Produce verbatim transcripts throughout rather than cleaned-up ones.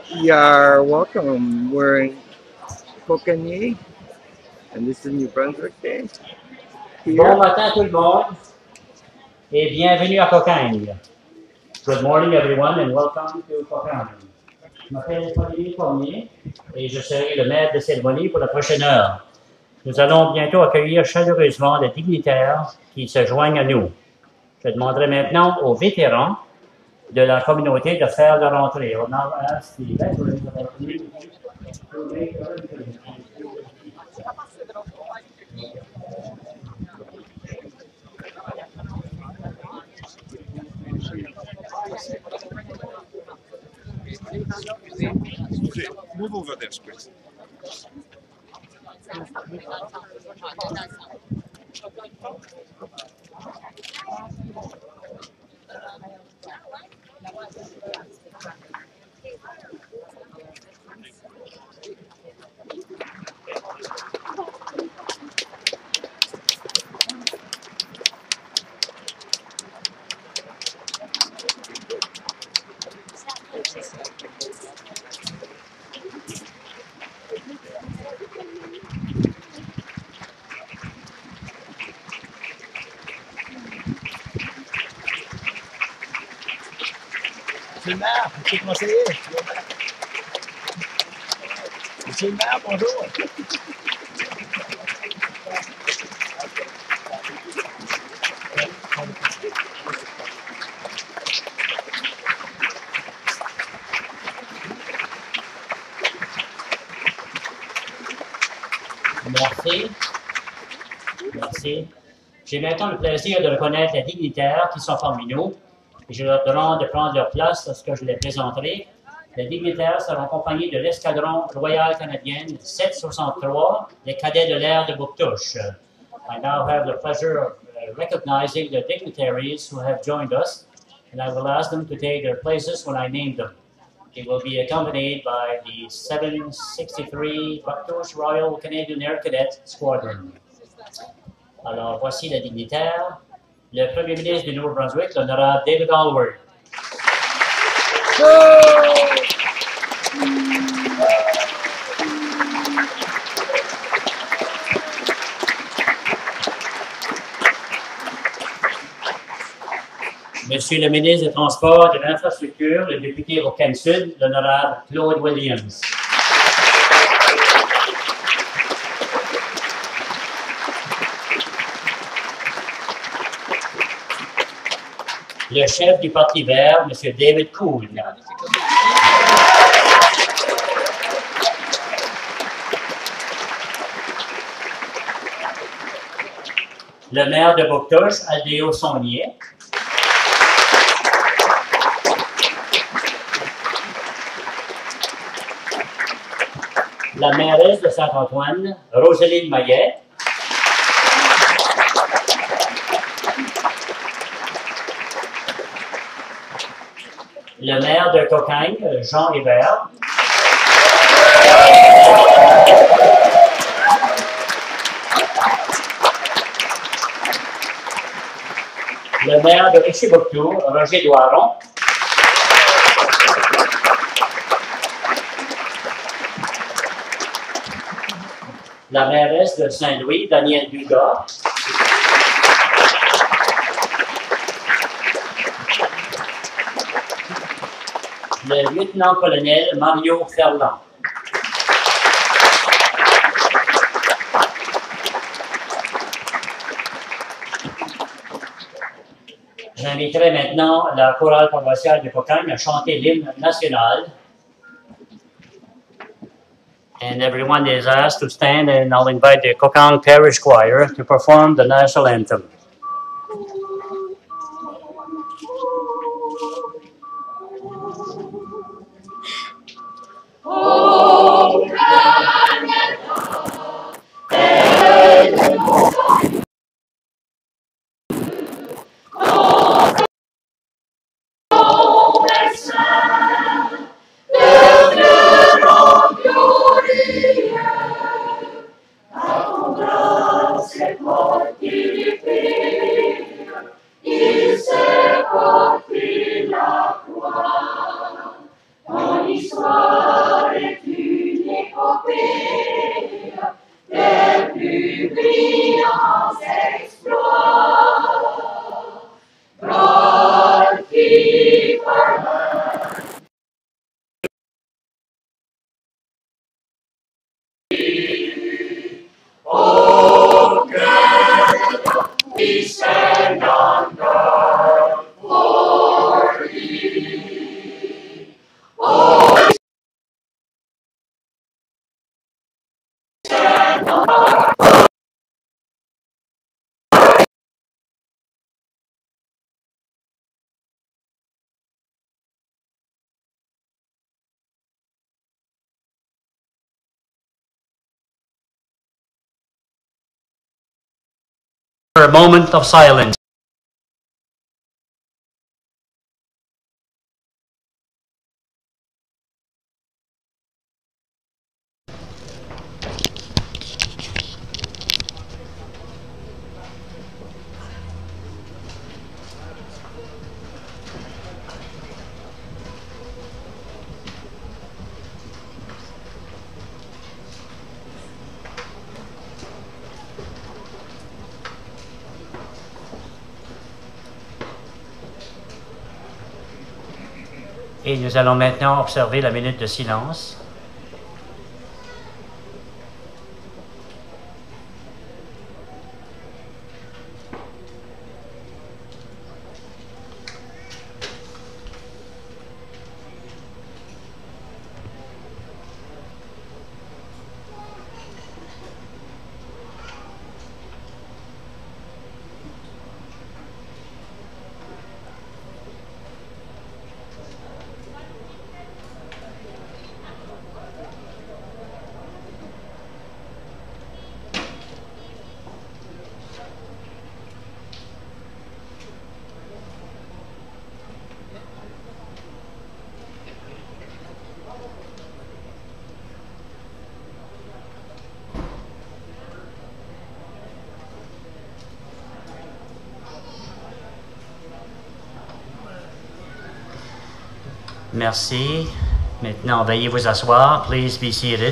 You're welcome. We're in Cocagne, and this is New Brunswick Day. Bon Here, matin tout le monde et bienvenue à Cocagne. Good morning everyone and welcome to Cocagne. Je m'appelle Olivier Cormier et je serai le maître de cérémonie pour la prochaine heure. Nous allons bientôt accueillir chaleureusement les dignitaires qui se joignent à nous. Je demanderai maintenant aux vétérans de la communauté de faire leur entrée. On a asked the veterans of our community to make their entrance. Move over there, please. Monsieur le maire, monsieur le conseiller. Monsieur le maire, bonjour. Merci. Merci. J'ai maintenant le plaisir de reconnaître les dignitaires qui sont parmi nous et je leur demande de prendre leur place lorsque je les présenterai. Les dignitaires seront accompagnés de l'escadron royal canadien sept cent soixante-trois, des cadets de l'air de Bouctouche. I now have the pleasure of uh, recognizing the dignitaries who have joined us, and I will ask them to take their places when I name them. They will be accompanied by the seven sixty-three Bouctouche Royal Canadian Air Cadet Squadron. Alors, voici les dignitaires. Le premier ministre du Nouveau-Brunswick, l'honorable David Alward. Monsieur le ministre des Transports et de l'Infrastructure, le député Cocagne Sud, l'honorable Claude Williams. Le chef du Parti vert, M. David Kuhn. Le maire de Bouctouche, Aldéo Saunier. La mairesse de Saint-Antoine, Roseline Maillet. Le maire de Cocagne, Jean Hébert. Le maire de Richibouctou, Roger Doiron. La mairesse de Saint-Louis, Danielle Dugas. Le lieutenant-colonel Mario Ferland. J'inviterai maintenant la chorale paroissiale de Cocagne à chanter l'hymne national. And everyone is asked to stand, and I'll invite the Cocagne Parish Choir to perform the national anthem. Ogni l'histoire est une épopée des plus brillants exploits. Bâti par aucun qui stand on guard for thee. Oh, stand on guard. For a moment of silence. Et nous allons maintenant observer la minute de silence. Merci. Maintenant, veuillez vous asseoir. Please be seated.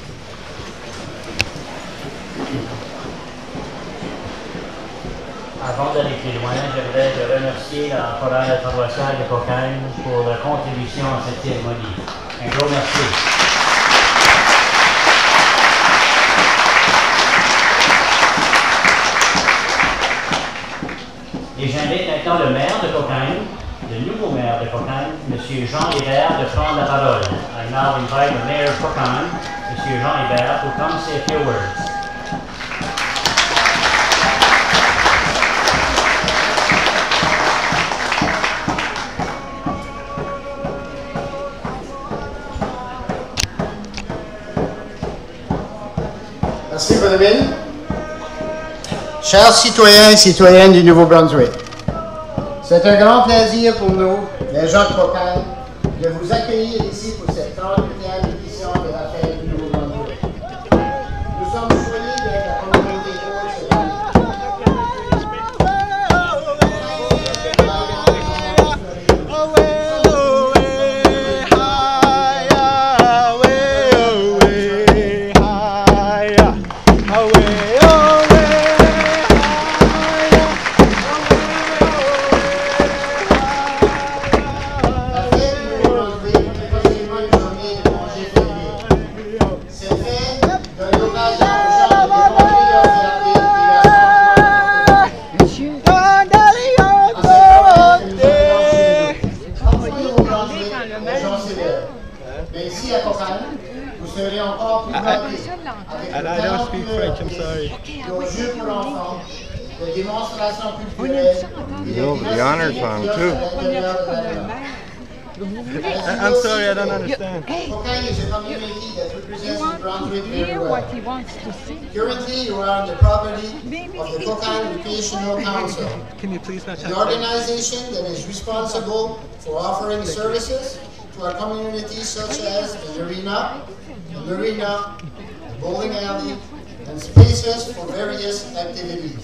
Avant d'aller plus loin, j'aimerais remercier la chorale paroissiale de Cocagne pour leur contribution à cette cérémonie. Un gros merci. Et j'invite maintenant le maire de Cocagne, le nouveau maire de Cocagne, M. Jean Hébert, de prendre la parole. I now invite the mayor of Cocagne, M. Jean Hébert, to come say a few words. Merci, Bonaville. Chers citoyens et citoyennes du Nouveau-Brunswick, c'est un grand plaisir pour nous, les gens de Cocagne, de vous accueillir ici pour cette trente-huitième édition de la fête du Nouveau-Brunswick. Nous sommes choyés d'être la communauté pour cette année. Mais ici à Cocagne, vous serez encore plus gâtés avec le talent pur, nos jeux pour enfants, des démonstrations culturelles et des I'm sorry, I don't understand. Cocagne is a community that represents the Brunswick very well. What he wants to see. Currently, you are on the property of the Cocagne Recreational Council, Can you please not the organization that is responsible for offering services to our community such as the arena, the marina, the bowling alley, and spaces for various activities.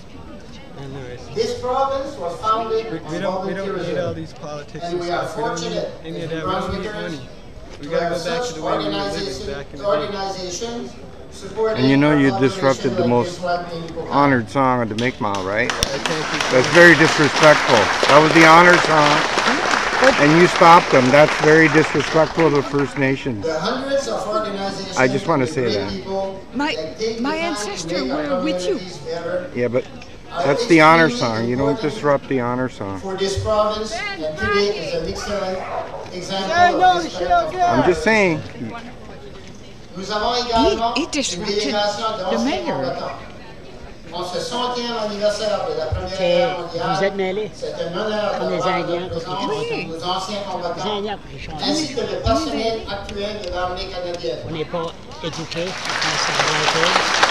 This province was founded We, we on don't we don't need all volunteerism, these politics and we are stuff. We don't need fortunate any of as that. We don't need Brunswickers money. We gotta go back to the way we were living organization, back in the day. organizations supporting And you know you our disrupted the population most like this one in honored song of the Mi'kmaq, right? I can't keep That's very disrespectful. That was the honored song, and you stopped them. That's very disrespectful to First Nations. The hundreds of organizations I just want to and say great that. people My- that take my the time to ancestors make our were with you. communities better Yeah, but are that's the honor extremely song. You don't important disrupt the honor song. for this province, and today is an excellent example of this kind of I'm just saying. Nous avons également He- he une disrupted délégation the d'anciens mayor. combattants. En ce centième anniversaire de la Première C'est- Guerre mondiale, vous êtes mêlés? c'est un honneur Comme les d'avoir Indiens, notre présence comme les nos anciens Les combattants, Indiens, pour les choses. ainsi que le personnel actuel de l'armée canadienne. On n'est pas éduqués dans cette réalité.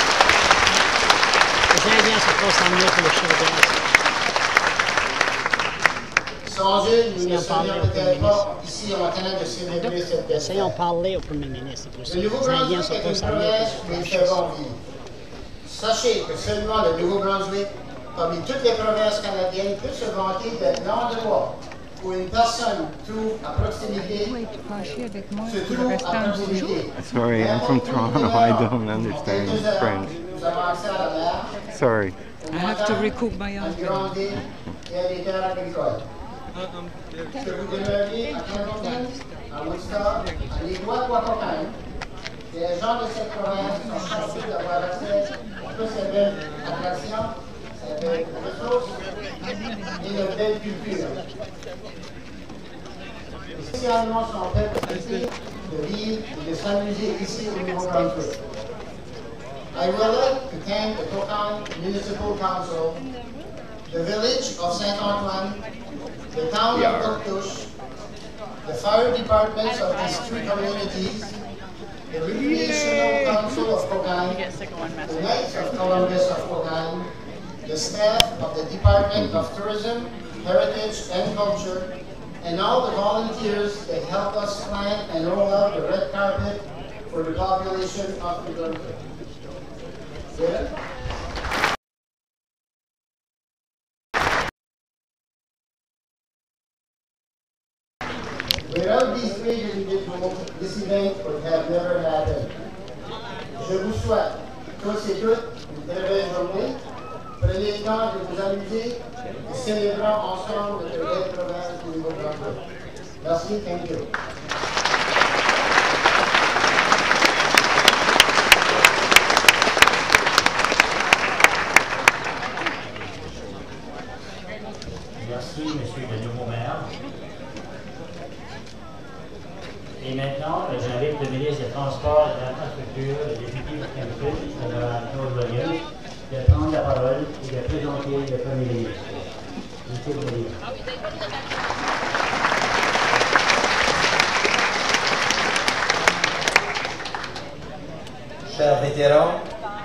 Les Indiens se font s'emmener pour le chef de guerre. Sans eux, nous Si ne on parlait serions au peut-être Premier pas ici en train de célébrer cette belle Essayons de fête. parler au premier ministre. Pour ça. Le Les Indiens Nouveau-Brunswick se est font une s'emmener province pour où la nous chose. faisons vivre. Sachez que seulement le Nouveau-Brunswick, parmi toutes les provinces canadiennes, peut se vanter d'être l'endroit où une personne trouve à proximité, Oui, tu peux chier avec moi se pour le trouve restant à du jour. proximité. Sorry, I'm from Toronto. I don't understand French. Nous avons accès à la mer, Sorry. aux I have to montagnes, recoup my à une husband. grande île et à des terres agricoles. Uh, um, yeah. Que vous demeuriez à Clinton, à Woodstock, à l'Étoile ou à Cocagne, les gens de cette province sont chanceux d'avoir accès à toutes ces belles attractions, ces belles ressources et de belles cultures. Spécialement son peuple ici de vivre et de s'amuser ici au Nouveau-Brunswick. I would like to thank the Cocagne Municipal Council, the village of Saint Antoine, the town of Coquetouche, the fire departments of these two communities, the recreational council of Cocagne, the Knights of Columbus of Cocagne, the staff of the Department of Tourism, Heritage and Culture, and all the volunteers that help us plant and roll out the red carpet for the population of New Brunswick. Yeah. Without these three individuals, this event would have never happened. Je vous souhaite, tous et toutes, une très belle journée. Prenez le temps de vous amuser et célébrons ensemble notre belle province du Nouveau-Brunswick. Merci, thank you. Merci, monsieur le nouveau maire. Et maintenant, euh, j'invite le ministre des Transports et de l'Infrastructure, le député de Campbell, Mme Claude Loyeux, de prendre la parole et de présenter le premier ministre. Monsieur le ministre. Chers vétérans,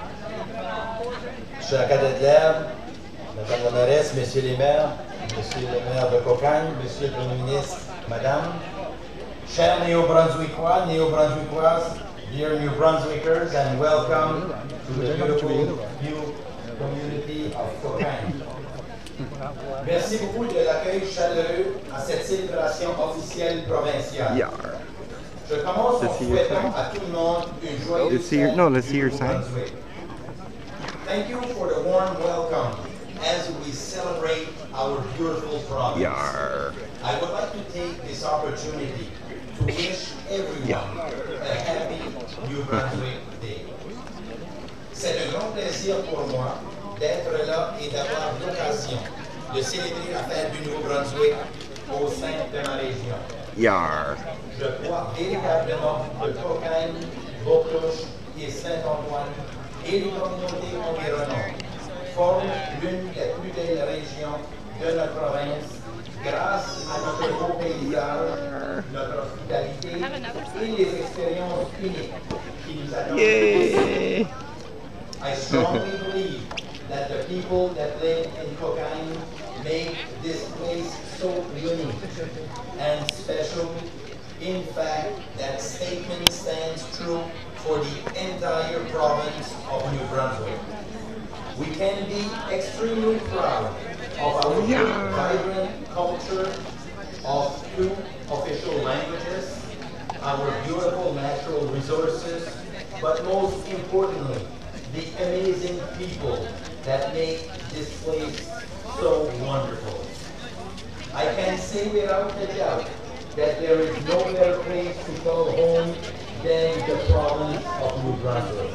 chers cadets de l'herbe, Madame la mairesse, Messieurs les maires, Monsieur le maire de Cocagne, Monsieur le Premier ministre, Madame, chers néo-brunswickois, néo-brunswickoises, dear New Brunswickers, and welcome to the beautiful new community of Cocagne. Merci beaucoup de l'accueil chaleureux à cette célébration officielle provinciale. Yarrrrr. Je commence en Let's see your souhaitant sign. à tout le monde une joyeuse Let's see your- fête no, let's see du your sign. Nouveau-Brunswick. Thank you for the warm welcome as we celebrate our beautiful province. Yarrrrr. I would like to take this opportunity to wish everyone a happy New Brunswick Day. C'est un grand plaisir pour moi d'être là et d'avoir l'occasion de célébrer la fête du Nouveau-Brunswick au sein de ma région. Yarrrrr. Je crois véritablement que Cocagne, Coquetouche et Saint-Antoine et les communautés environnantes forment l'une des plus belles régions de notre province grâce à notre beau paysage, notre hospitalité et les expériences uniques qui nous attendent. Yay! I strongly believe that the people that live in Cocagne make this place so unique and special. In fact, that statement stands true for the entire province of New Brunswick. We can be extremely proud of our vibrant culture of two official languages, our beautiful natural resources, but most importantly, the amazing people that make this place so wonderful. I can say without a doubt that there is no better place to call home than the province of New Brunswick.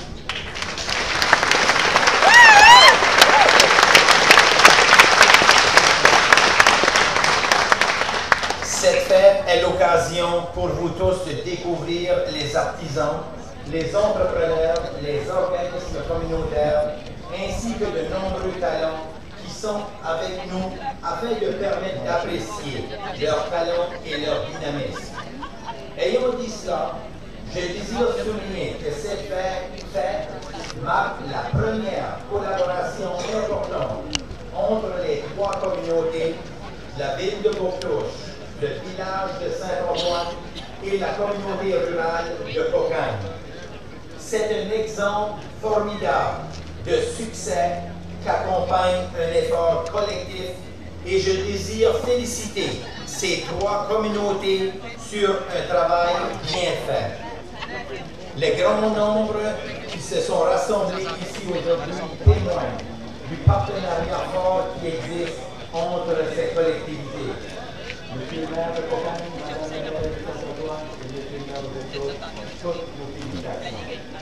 Cette fête est l'occasion pour vous tous de découvrir les artisans, les entrepreneurs, les organismes communautaires, ainsi que de nombreux talents qui sont avec nous afin de permettre d'apprécier leurs talents et leur dynamisme. Ayant dit cela, je désire souligner que cette fête marque la première collaboration importante entre les trois communautés, la ville de Boctouche, le village de Saint-Antoine et la communauté rurale de Cocagne. C'est un exemple formidable de succès qu'accompagne un effort collectif et je désire féliciter ces trois communautés sur un travail bien fait. Les grands nombres qui se sont rassemblés ici aujourd'hui témoignent du partenariat fort qui existe entre ces collectivités. Monsieur le maire de Cocagne, madame la maire de Saint-Antoine et monsieur le maire de Boctouche, toutes nos félicitations.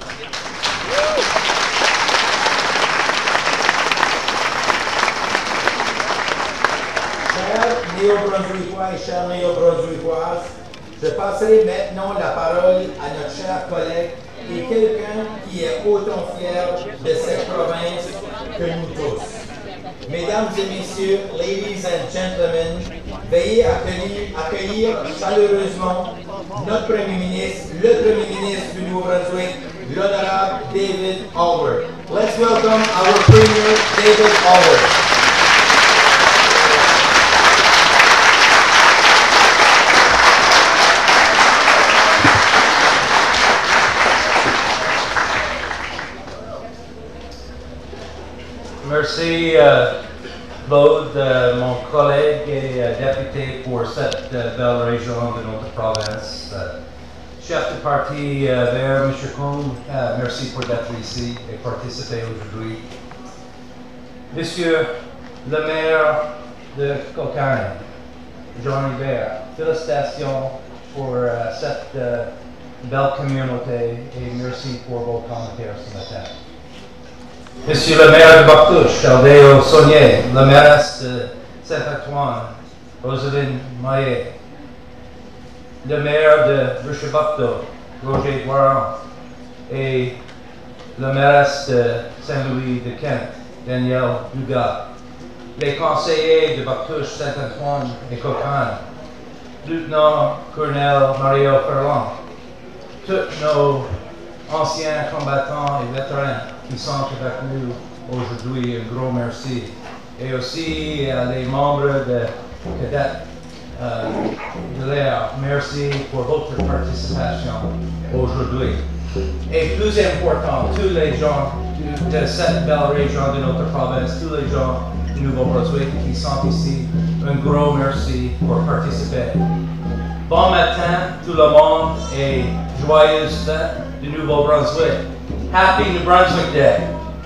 Chers néo-brunswickois et chers néo-brunswickoises, je passerai maintenant la parole à notre cher collègue et quelqu'un qui est autant fier de cette province que nous tous. Mesdames et messieurs, ladies and gentlemen, veuillez accueillir, accueillir chaleureusement notre Premier ministre, le Premier ministre du Nouveau-Brunswick, l'honorable David Alward. Let's welcome our Premier, David Alward. Merci, euh, Claude, euh, mon collègue et euh, député pour cette euh, belle région de notre province. Euh, chef de parti euh, vert, M. Kuhn, euh, merci pour d'être ici et participer aujourd'hui. Monsieur le maire de Cocagne, Jean Hubert, félicitations pour euh, cette euh, belle communauté et merci pour vos commentaires ce matin. Monsieur le maire de Boctouche, Aldeo Saunier, la mairesse de Saint-Antoine, Roselyne Maillet, le maire de Richebocto, Roger Boiron, et la mairesse de Saint-Louis de Kent, Danielle Dugas, les conseillers de Boctouche, Saint-Antoine et Cocagne, lieutenant-colonel Mario Ferland, tous nos anciens combattants et vétérans qui sont avec nous aujourd'hui, un gros merci. Et aussi euh, les membres de cadets euh, de l'air, merci pour votre participation aujourd'hui. Et plus important, tous les gens de, de cette belle région de notre province, tous les gens du Nouveau-Brunswick qui sont ici, un gros merci pour participer. Bon matin tout le monde et joyeuse fête du Nouveau-Brunswick. Happy New Brunswick Day.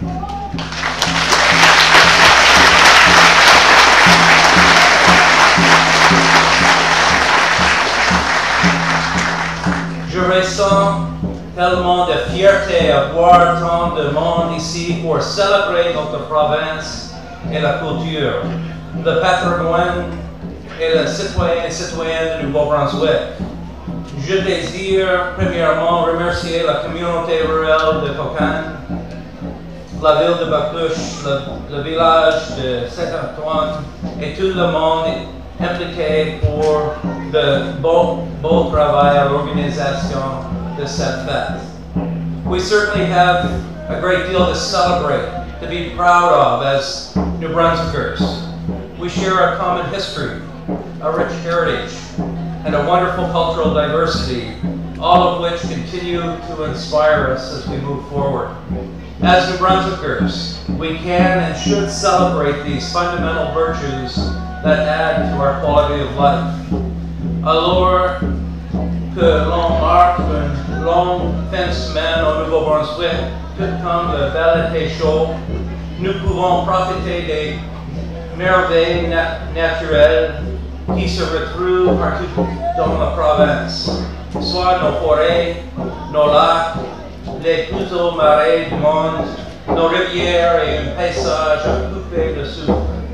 Je ressens tellement de fierté à voir tant de monde ici pour célébrer notre province et la culture, le patrimoine et le citoyen et citoyenne du Nouveau-Brunswick. Je désire premièrement remercier la communauté rurale de Cocagne, la ville de Boctouche, le, le village de Saint-Antoine et tout le monde impliqué pour le beau, beau travail à l'organisation de cette fête. We certainly have a great deal to celebrate, to be proud of as New Brunswickers. We share a common history, a rich heritage, and a wonderful cultural diversity, all of which continue to inspire us as we move forward. As New Brunswickers, we can and should celebrate these fundamental virtues that add to our quality of life. Alors, que l'on marque une longue fin de semaine au Nouveau-Brunswick, tout comme le bel été chaud, nous pouvons profiter des merveilles nat naturelles qui se retrouvent partout dans la province, soit nos forêts, nos lacs, les plus hauts marais du monde, nos rivières et un paysage à couper le souffle.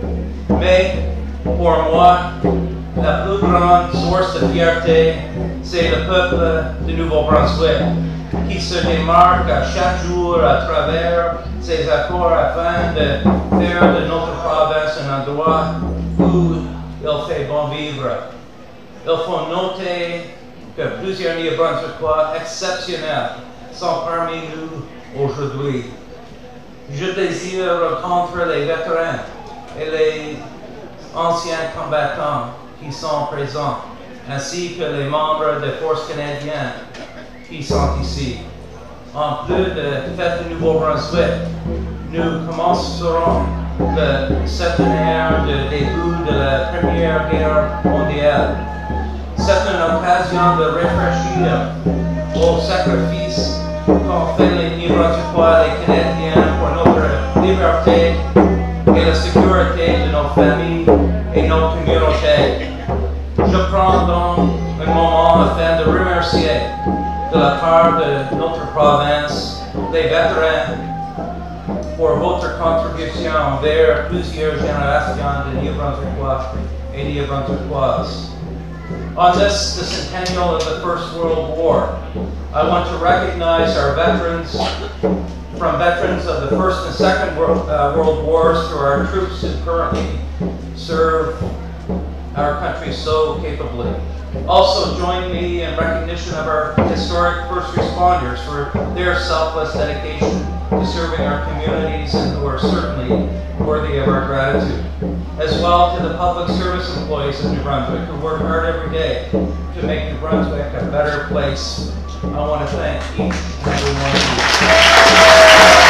Mais pour moi, la plus grande source de fierté, c'est le peuple du Nouveau-Brunswick, qui se démarque à chaque jour à travers ses efforts afin de faire de notre province un endroit où il fait bon vivre. Il faut noter que plusieurs Néo-Brunswickois exceptionnels sont parmi nous aujourd'hui. Je désire rencontrer les vétérans et les anciens combattants qui sont présents, ainsi que les membres des forces canadiennes qui sont ici. En plus de fête du Nouveau-Brunswick, nous commencerons le centenaire de début de la Première Guerre mondiale. C'est une occasion de réfléchir au sacrifice qu'ont fait les Néo-Brunswickois et les Canadiens pour notre liberté et la sécurité de nos familles et nos communautés. Je prends donc un moment afin de remercier de la part de notre province les vétérans pour votre contribution envers plusieurs générations de Néo-Brunswickois et Néo-Brunswickoises. On this, the centennial of the First World War, I want to recognize our veterans, from veterans of the First and Second World, uh, World Wars to our troops who currently serve our country so capably. Also join me in recognition of our historic first responders for their selfless dedication to serving our communities and who are certainly worthy of our gratitude. As well to the public service employees of New Brunswick who work hard every day to make New Brunswick a better place. I want to thank each and every one of you.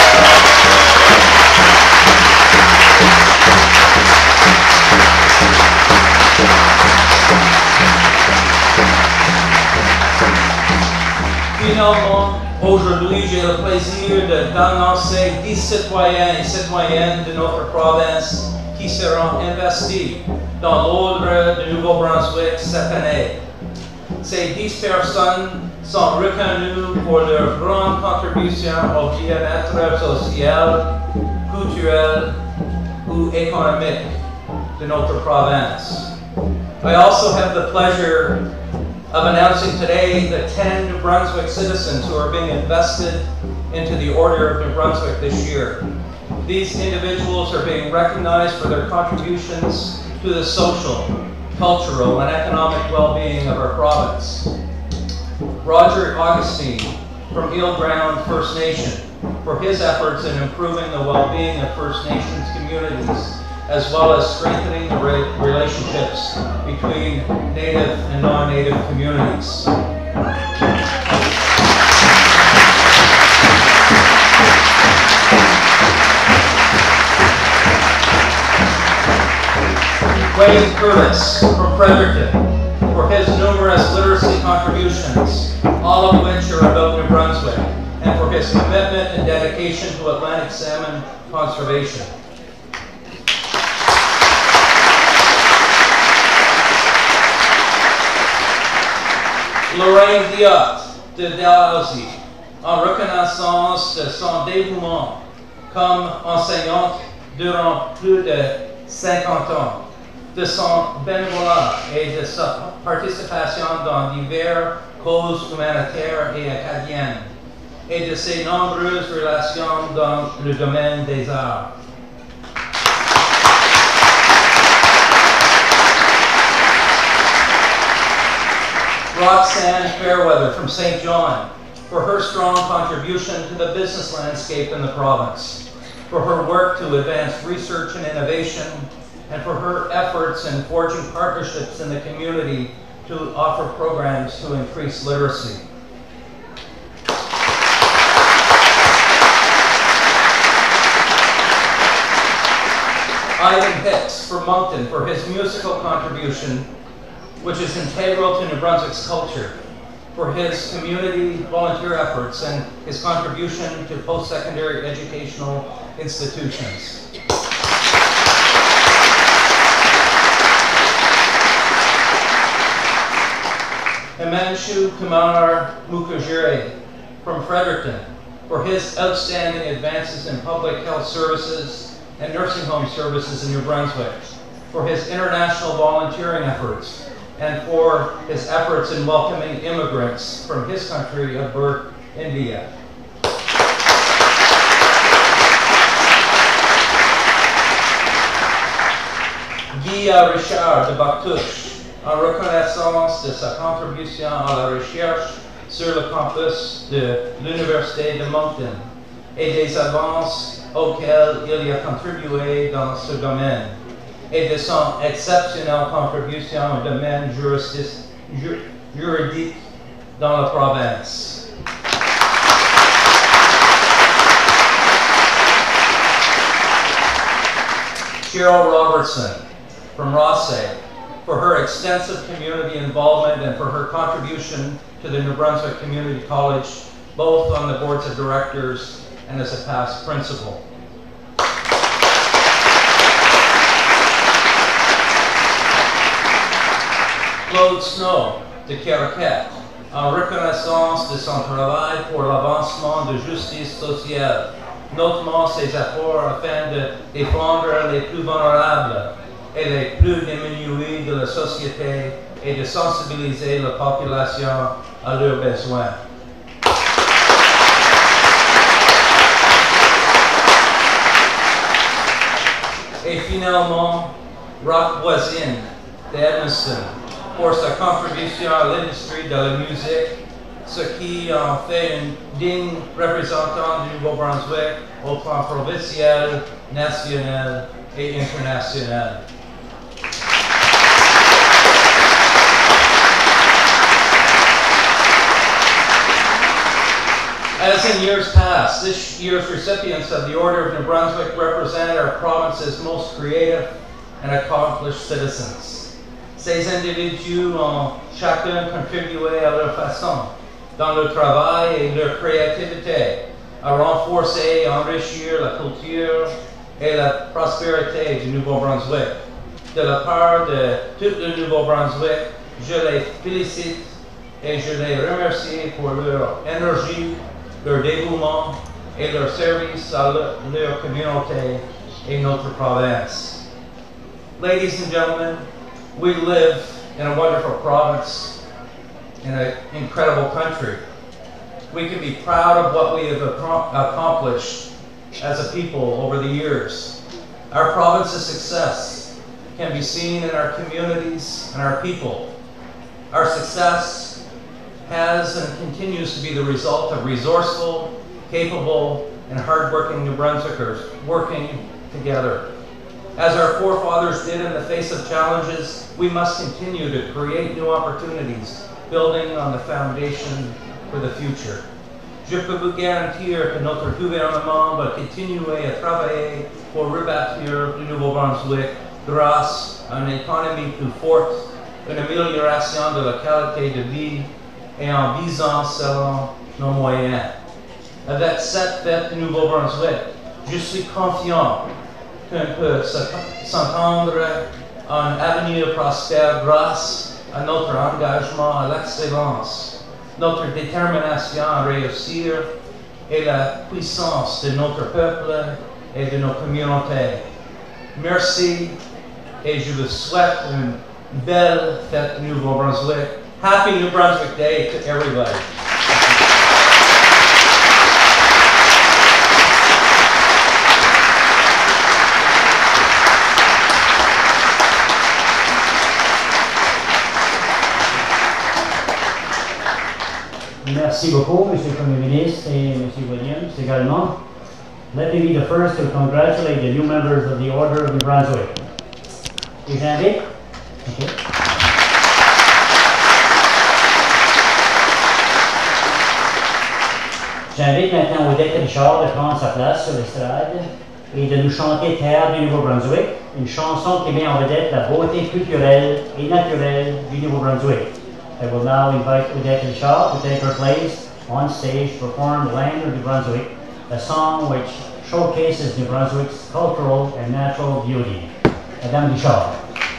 Finalement, aujourd'hui, j'ai le plaisir d'annoncer dix citoyens et citoyennes de notre province qui seront investis dans l'ordre du Nouveau-Brunswick cette année. Ces dix personnes sont reconnues pour leur grande contribution au bien-être social, culturel ou économique de notre province. I also have the pleasure of announcing today the ten New Brunswick citizens who are being invested into the Order of New Brunswick this year. These individuals are being recognized for their contributions to the social, cultural, and economic well-being of our province. Roger Augustine from Eel Ground First Nation for his efforts in improving the well-being of First Nations communities, as well as strengthening the re relationships between Native and non-Native communities. Wayne Curtis from Fredericton for his numerous literacy contributions, all of which are about New Brunswick, and for his commitment and dedication to Atlantic salmon conservation. Lorraine Diot de Dalhousie, en reconnaissance de son dévouement comme enseignante durant plus de cinquante ans, de son bénévolat et de sa participation dans diverses causes humanitaires et acadiennes, et de ses nombreuses relations dans le domaine des arts. Roxanne Fairweather from Saint John for her strong contribution to the business landscape in the province, for her work to advance research and innovation, and for her efforts in forging partnerships in the community to offer programs to increase literacy. Ivan Hicks from Moncton for his musical contribution, which is integral to New Brunswick's culture. for his community volunteer efforts and his contribution to post-secondary educational institutions. Himanshu Kumar Mukherjee from Fredericton for his outstanding advances in public health services and nursing home services in New Brunswick, for his international volunteering efforts, and for his efforts in welcoming immigrants from his country of birth, India. Guy Richard de Bactouche, en reconnaissance de sa contribution à la recherche sur le campus de l'Université de Moncton et des avances auxquelles il a contribué dans ce domaine, et de son exceptionnelle contribution au domaine juridique dans la province. Cheryl Robertson from Rothsay for her extensive community involvement and for her contribution to the New Brunswick Community College, both on the boards of directors and as a past principal. Claude Snow de Caracat, en reconnaissance de son travail pour l'avancement de justice sociale, notamment ses efforts afin de défendre les plus vulnérables et les plus démunis de la société et de sensibiliser la population à leurs besoins. Et finalement, Rock Voisine d'Edmundston pour sa contribution à l'industrie de la musique, ce qui en fait une digne représentant du Nouveau-Brunswick au plan provincial, national et international. As in years past, this year's recipients of the Order of New Brunswick represent our province's most creative and accomplished citizens. Ces individus ont chacun contribué à leur façon, dans leur travail et leur créativité, à renforcer et enrichir la culture et la prospérité du Nouveau-Brunswick. De la part de tout le Nouveau-Brunswick, je les félicite et je les remercie pour leur énergie, leur dévouement et leur service à leur communauté et notre province. Ladies and gentlemen, we live in a wonderful province, in an incredible country. We can be proud of what we have accomplished as a people over the years. Our province's success can be seen in our communities and our people. Our success has and continues to be the result of resourceful, capable, and hardworking New Brunswickers working together. As our forefathers did in the face of challenges, we must continue to create new opportunities, building on the foundation for the future. Je peux vous garantir que notre gouvernement va continuer à travailler pour rebâtir le Nouveau-Brunswick grâce à une économie plus forte, une amélioration de la qualité de vie et en visant selon nos moyens. Avec cette fête du Nouveau-Brunswick, je suis confiant qu'on peut s'entendre à un avenir prospère grâce à notre engagement à l'excellence, notre détermination à réussir et la puissance de notre peuple et de nos communautés. Merci et je vous souhaite une belle fête du Nouveau-Brunswick. Happy New Brunswick Day to everybody. Merci beaucoup, Monsieur le Premier ministre et Monsieur Williams également. Let me be the first to congratulate the new members of the Order of New Brunswick. Et j'invite. Okay. J'invite maintenant Odette Richard de prendre sa place sur l'estrade et de nous chanter Terre du Nouveau-Brunswick, une chanson qui met en vedette la beauté culturelle et naturelle du Nouveau-Brunswick. I will now invite Odette and Shaw to take her place on stage to perform Land of New Brunswick, a song which showcases New Brunswick's cultural and natural beauty. Madame Duchamp.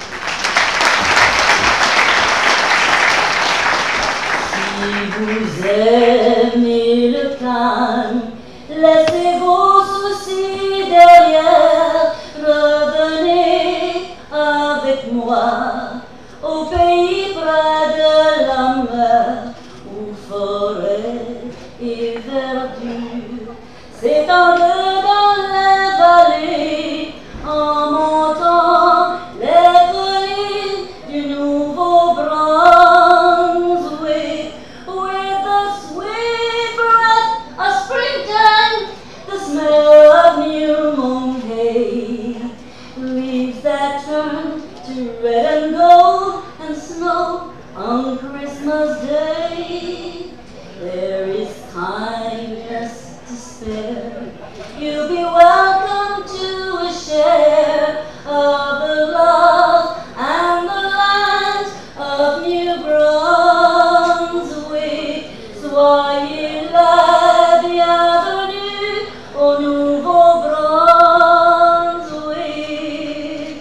Si vous aimez le calme, laissez vos soucis derrière, revenez avec moi au pays près de la mer, où forêt et verdure s'étendent dans les vallées, en montant les collines du Nouveau-Brunswick, with the sweet breath of springtime, the smell of new mown hay, leaves that turn to red and gold and snow on Christmas Day. There is kindness to spare. You'll be welcome to a share of the love and the lands of New Brunswick. Soyez la bienvenue au Nouveau-Brunswick.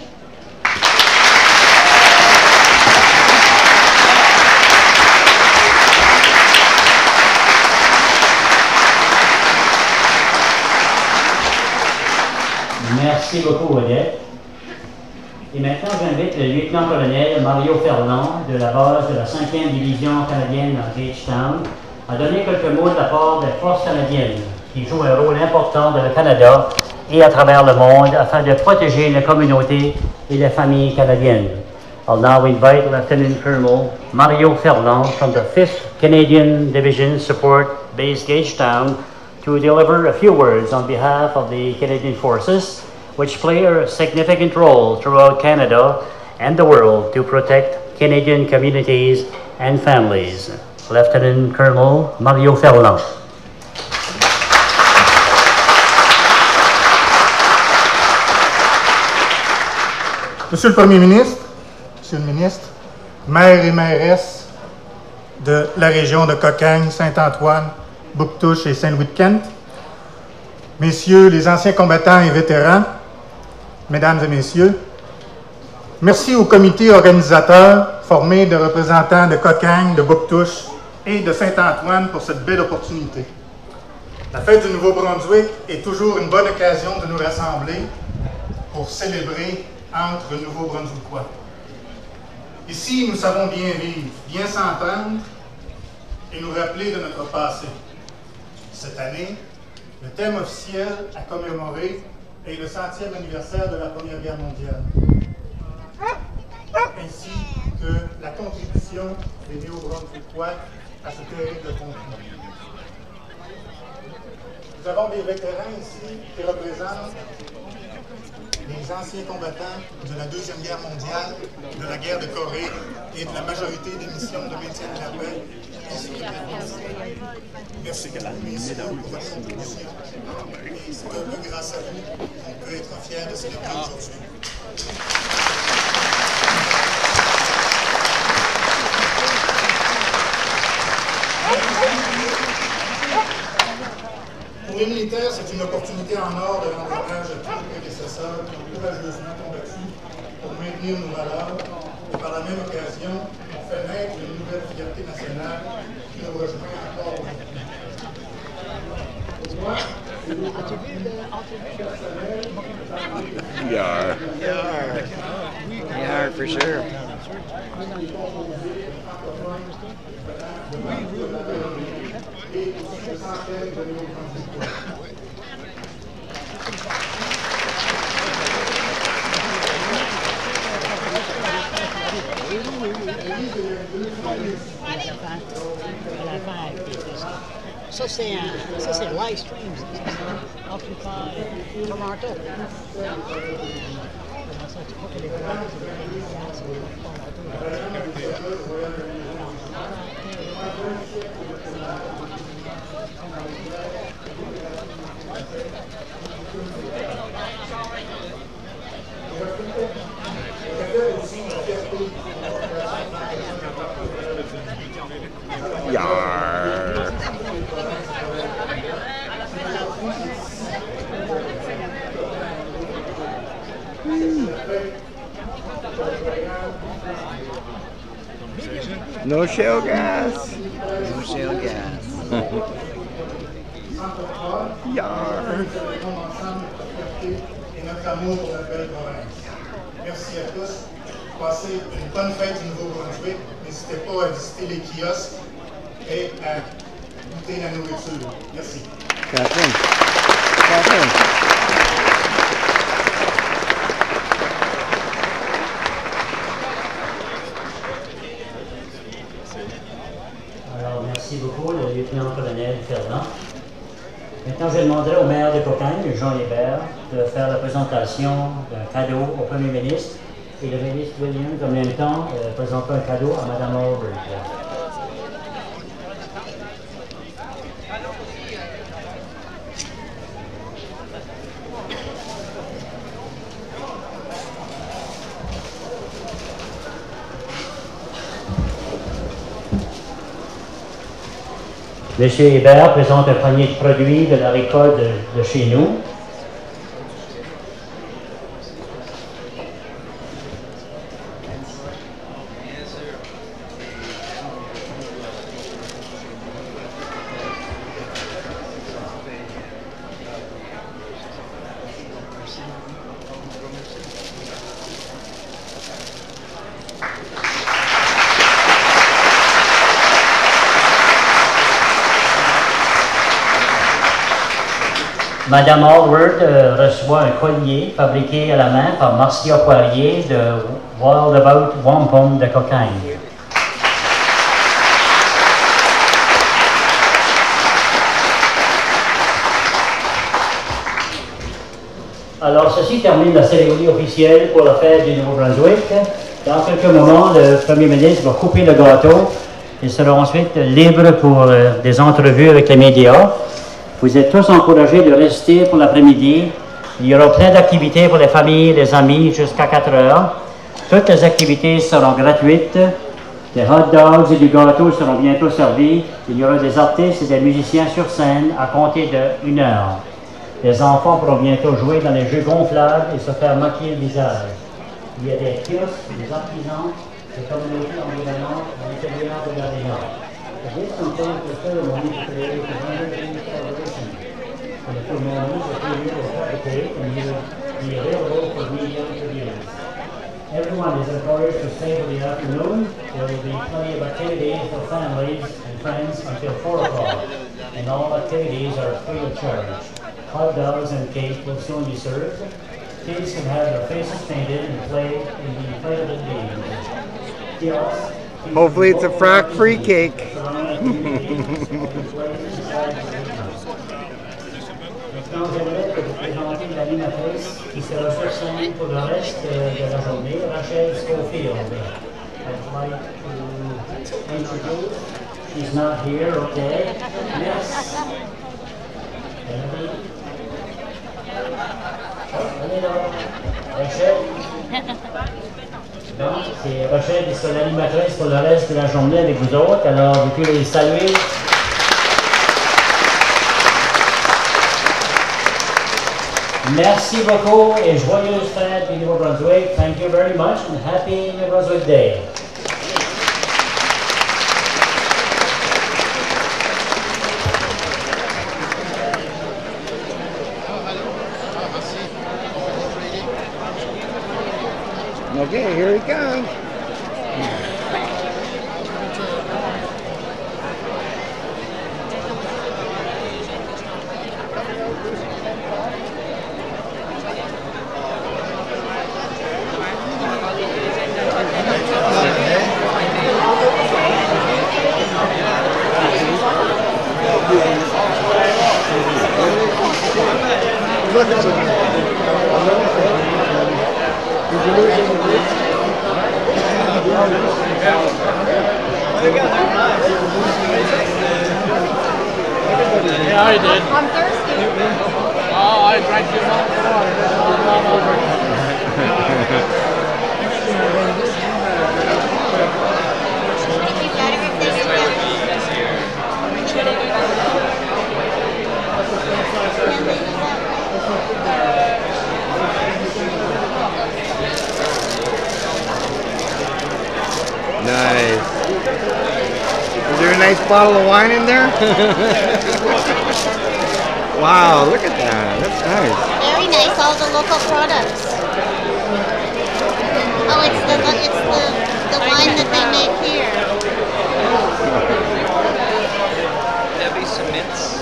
Merci beaucoup, Odette. Et maintenant, j'invite le lieutenant-colonel Mario Ferland de la base de la cinquième division canadienne à Gagetown à donner quelques mots de la part des forces canadiennes qui jouent un rôle important dans le Canada et à travers le monde afin de protéger la communauté et les familles canadiennes. I'll now invite Lieutenant Colonel Mario Ferland from the fifth Canadian Division Support Base Gagetown to deliver a few words on behalf of the Canadian Forces, which play a significant role throughout Canada and the world to protect Canadian communities and families. Lieutenant Colonel Mario Ferland. Monsieur le Premier ministre, Monsieur le ministre, maire et mairesse de la région de Cocagne, Saint-Antoine, Bouctouche et Saint-Louis-de-Kent, messieurs les anciens combattants et vétérans, mesdames et messieurs, merci au comité organisateur formé de représentants de Cocagne, de Bouctouche et de Saint-Antoine pour cette belle opportunité. La fête du Nouveau-Brunswick est toujours une bonne occasion de nous rassembler pour célébrer entre Nouveau-Brunswickois. Ici, nous savons bien vivre, bien s'entendre et nous rappeler de notre passé. Cette année, le thème officiel à commémorer est le centième anniversaire de la Première Guerre mondiale, ainsi que la contribution des Néo-Brunswickois à ce terrible conflit. Nous avons des vétérans ici qui représentent les anciens combattants de la Deuxième Guerre mondiale, de la guerre de Corée et de la majorité des missions de maintien de la paix, ainsi que de merci pour votre contribution. Et c'est un peu grâce à vous qu'on peut être fiers de célébrer aujourd'hui. Pour les militaires, c'est une opportunité en or de rendre hommage à tous les prédécesseurs qui ont courageusement combattu pour maintenir nos valeurs et par la même occasion ont fait naître une nouvelle fierté nationale qui nous rejoint encore aujourd'hui. Pour moi, c'est une opportunité personnelle. Yarrrrr. Yarrrrr. Yarrrrr, for sure. Ça, c'est un, ça, c'est live stream. Occupy Toronto. No shale gas. No shale gas. Yarrrrrr. Et notre amour pour notre belle province. Merci à tous. Passez une bonne fête du Nouveau-Brunswick. N'hésitez pas à visiter les kiosques et à goûter la nourriture. Merci. Catherine. Catherine. Alors, merci beaucoup, le lieutenant-colonel Fernand. Maintenant, je demanderai au maire de Cocagne, Jean Hébert, de faire la présentation d'un cadeau au premier ministre. Et le ministre Williams, en même temps, euh, présentera un cadeau à Mme Alward. Monsieur Hébert présente un panier de produits de la récolte de, de chez nous. Madame Alward euh, reçoit un collier fabriqué à la main par Marcia Poirier de Wild About Wampum de Cocagne. Alors, ceci termine la cérémonie officielle pour la fête du Nouveau-Brunswick. Dans quelques moments, le Premier ministre va couper le gâteau. Il sera ensuite libre pour euh, des entrevues avec les médias. Vous êtes tous encouragés de rester pour l'après-midi. Il y aura plein d'activités pour les familles, les amis, jusqu'à quatre heures. Toutes les activités seront gratuites. Des hot dogs et du gâteau seront bientôt servis. Il y aura des artistes et des musiciens sur scène à compter de une heure. Les enfants pourront bientôt jouer dans les jeux gonflables et se faire maquiller le visage. Il y a des kiosques, des artisans, des communautés environnantes, des ateliers de gardiens. This contains the ceremony to create a hundred-year celebration. And the ceremony will be able to fabricate and will be available for media interviews. Everyone is encouraged to stay for the afternoon. There will be plenty of activities for families and friends until four o'clock. And all activities are free of charge. Hot dogs and cake will soon be served. Kids can have their faces painted and play in the inflatable games. Kiosks. Hopefully it's a frack-free cake. Maintenant, j'aimerais vous présenter l'animatrice qui sera sur scène pour le reste de la journée, Rachel Schofield. I'd like to introduce, she's not here, okay. Miss Rachel. Donc, c'est Rachel qui sera l'animatrice pour le reste de la journée avec vous autres. Alors, vous pouvez les saluer. Merci beaucoup et joyeuse fête du Nouveau-Brunswick. Thank you very much and happy New Brunswick Day. Okay, here he comes. Yeah, I did. I'm thirsty. Oh, I drank too much water. It's all over. Nice. bottle of wine in there? Wow, look at that. That's nice. Very nice, all the local products. Oh, it's the it's the, the wine that they make here. Heavy cements.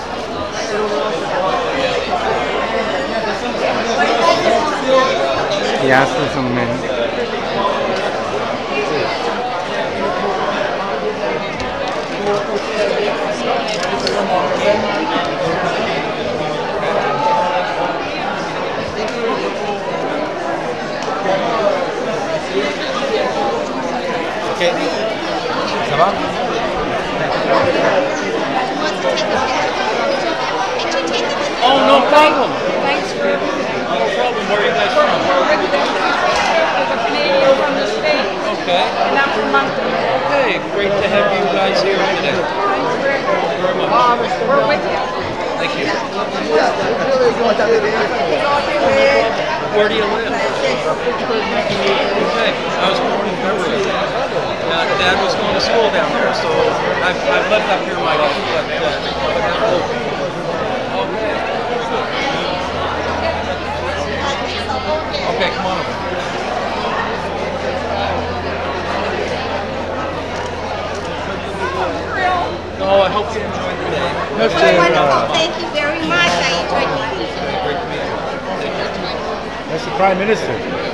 He asked for some mint. Ok. Ça va? Oh, no problem. Thanks for No problem. Where are you guys from? Canadian from the States. Okay. And I'm from Moncton. Okay, great to have you guys here today. Thank you very much. We're with you. Thank you. Where do you live? Okay, I was born in Beverly. Uh, Dad was going to school down there, so I've, I've lived up here my life. But, uh, okay. Okay, come on over. No, I hope you enjoyed the day. That's wonderful. Thank you very much. I enjoyed meeting you. Great to meet you. That's the Prime Minister.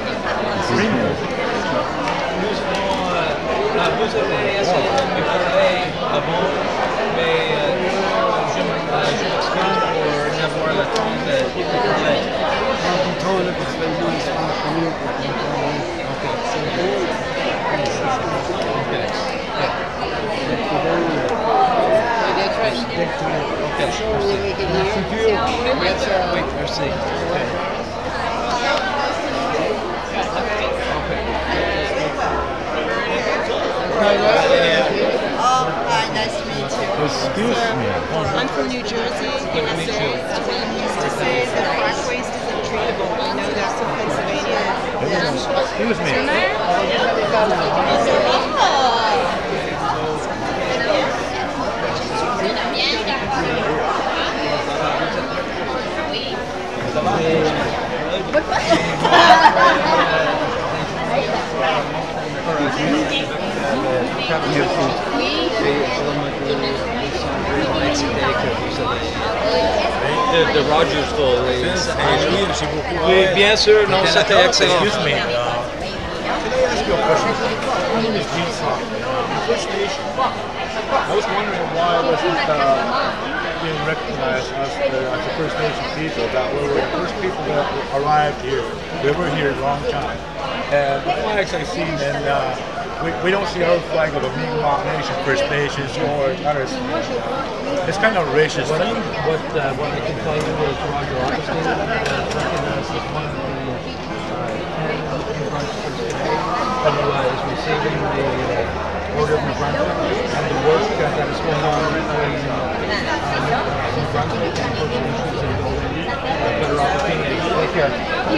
Vous avez essayé de me parler avant, mais je m'excuse pour n'avoir le temps de parler. Oui, merci. Oh, hi, nice to meet you. Excuse me. I'm from New Jersey, U S A. We used to say that black waste is untreatable. I know that's in Pennsylvania. Excuse me. De, de Rogersville. Oui, bien sûr, non, c'était excellent. Excuse me. Uh, can I ask you a question? My name is Gene Song. First Nation. I was wondering why wasn't uh, being recognized as the, as the First Nation people, that we were the first people that arrived here. We were here a long time. And the flags I seen, and uh, we, we don't see our flag of the Mi'kmaq Nation, First Nations, or others. It's kind of racist. What, I, what, uh, what I can tell you is Roger Augustine uh, recognized as one of the uh, ten New Brunswickers today who uh, is receiving the uh, Order of New Brunswick and the work uh, that is going on in uh, uh, New Brunswick and First Nations and building a better opportunity. Take care.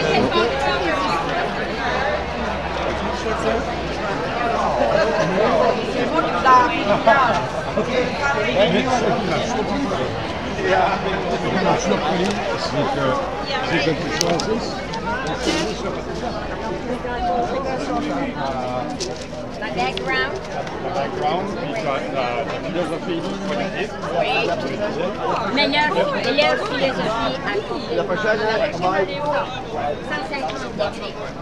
The background. The background, we got uh, the philosophy politique. Meilleure, meilleure philosophie à côté. La prochaine, on va aller où? cent cinquante.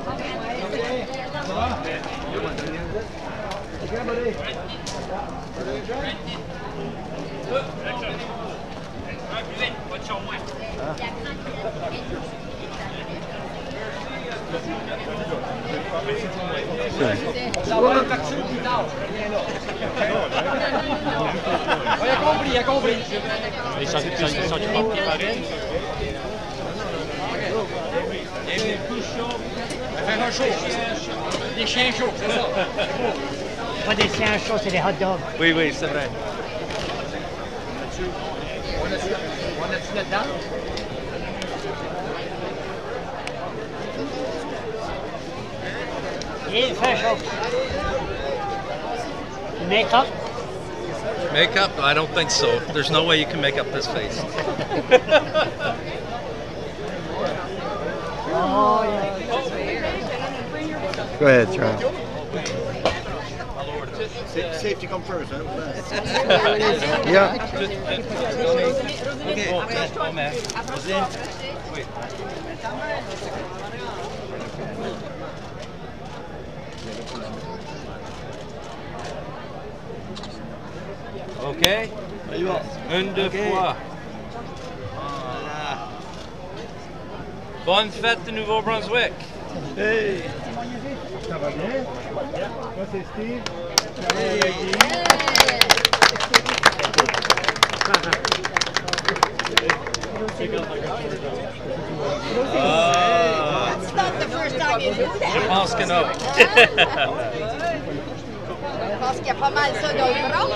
Il a compris, il a compris. Ils sont pas préparés. Faire un show. Des chiens chauds, c'est ça. Pas des chiens chauds, c'est des hot dogs. Oui, oui, c'est vrai. On a-tu là-dedans? Il fait chaud. Make-up? Makeup? I don't think so. There's no way you can make up this face. Go ahead, Charles. Safety come first, huh? Yeah. Okay. Oh, man. Wait. OK. Une, deux Okay. fois. Bonne fête de Nouveau-Brunswick. Hey. Ça va bien? Moi, c'est Steve. Ah. That's not the first time you do that. Je pense que non. Je pense qu'il y a pas mal ça dans le bras.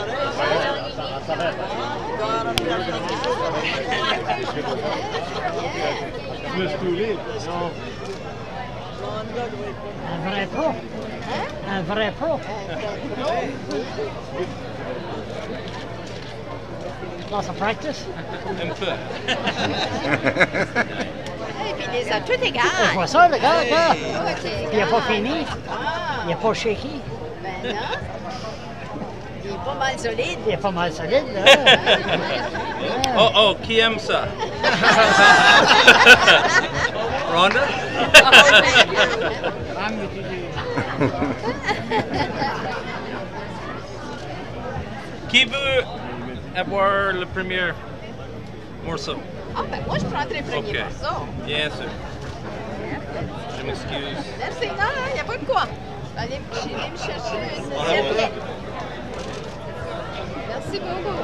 Je me suis toulé. Non. Un vrai pro. Un vrai pro. Lots of practice. Un peu. Et puis il les a toutes égales. Je vois ça, le gars, là. Toutes égales. Il n'a pas fini. Ah. Il n'est pas shaky. Ben non. Il est pas mal solide. Il est pas mal solide, là. Oh, oh, qui aime ça? Rhonda? Qui veut avoir le premier morceau? Ah ben moi je prendrais le premier Ok. morceau. Bien sûr. Je m'excuse. Merci, non, il n'y a pas de quoi. Allez, allez me chercher une Voilà, serviette. voilà. Merci beaucoup.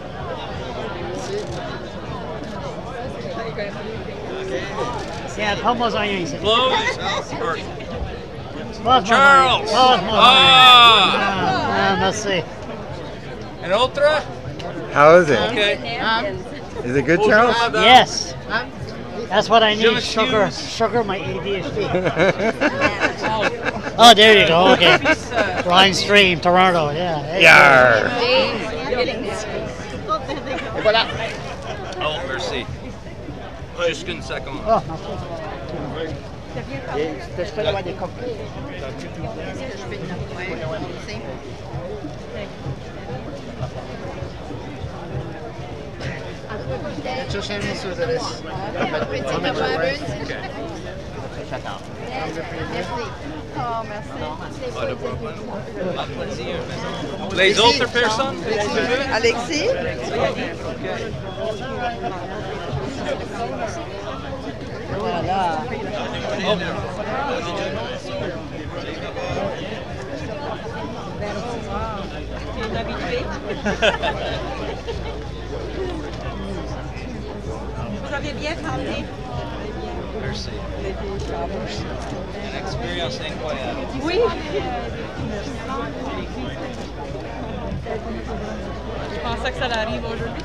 Tiens, prends-moi un ici. Close. Passe-moi Charles. un. Passe-moi un. Ah. Ah, merci. Un autre? How is it? Okay. Is it good, Charles? Yes. That's what I Je need. m'excuse. Sugar. Sugar, my A D H D. Oh, there you go. Okay. Rhine Stream, Toronto. Yeah. Yarrrrr. Et voilà. Oh, merci. Juste une seconde. Oh, Je peux avoir des copies. Chercher un sur le reste. Petit avoir une. Merci. Oh, merci. Pas de problème. À plaisir. Les autres personnes? Alexis? voilà. Oh. Vous avez bien chanté. Merci. Une expérience incroyable. Oui. Je pensais que ça arrive aujourd'hui.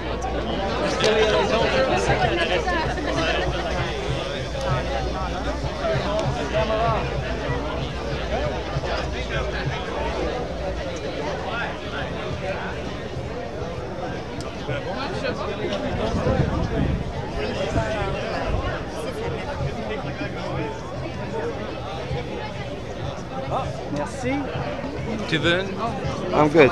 Merci. Tu veux? I'm good.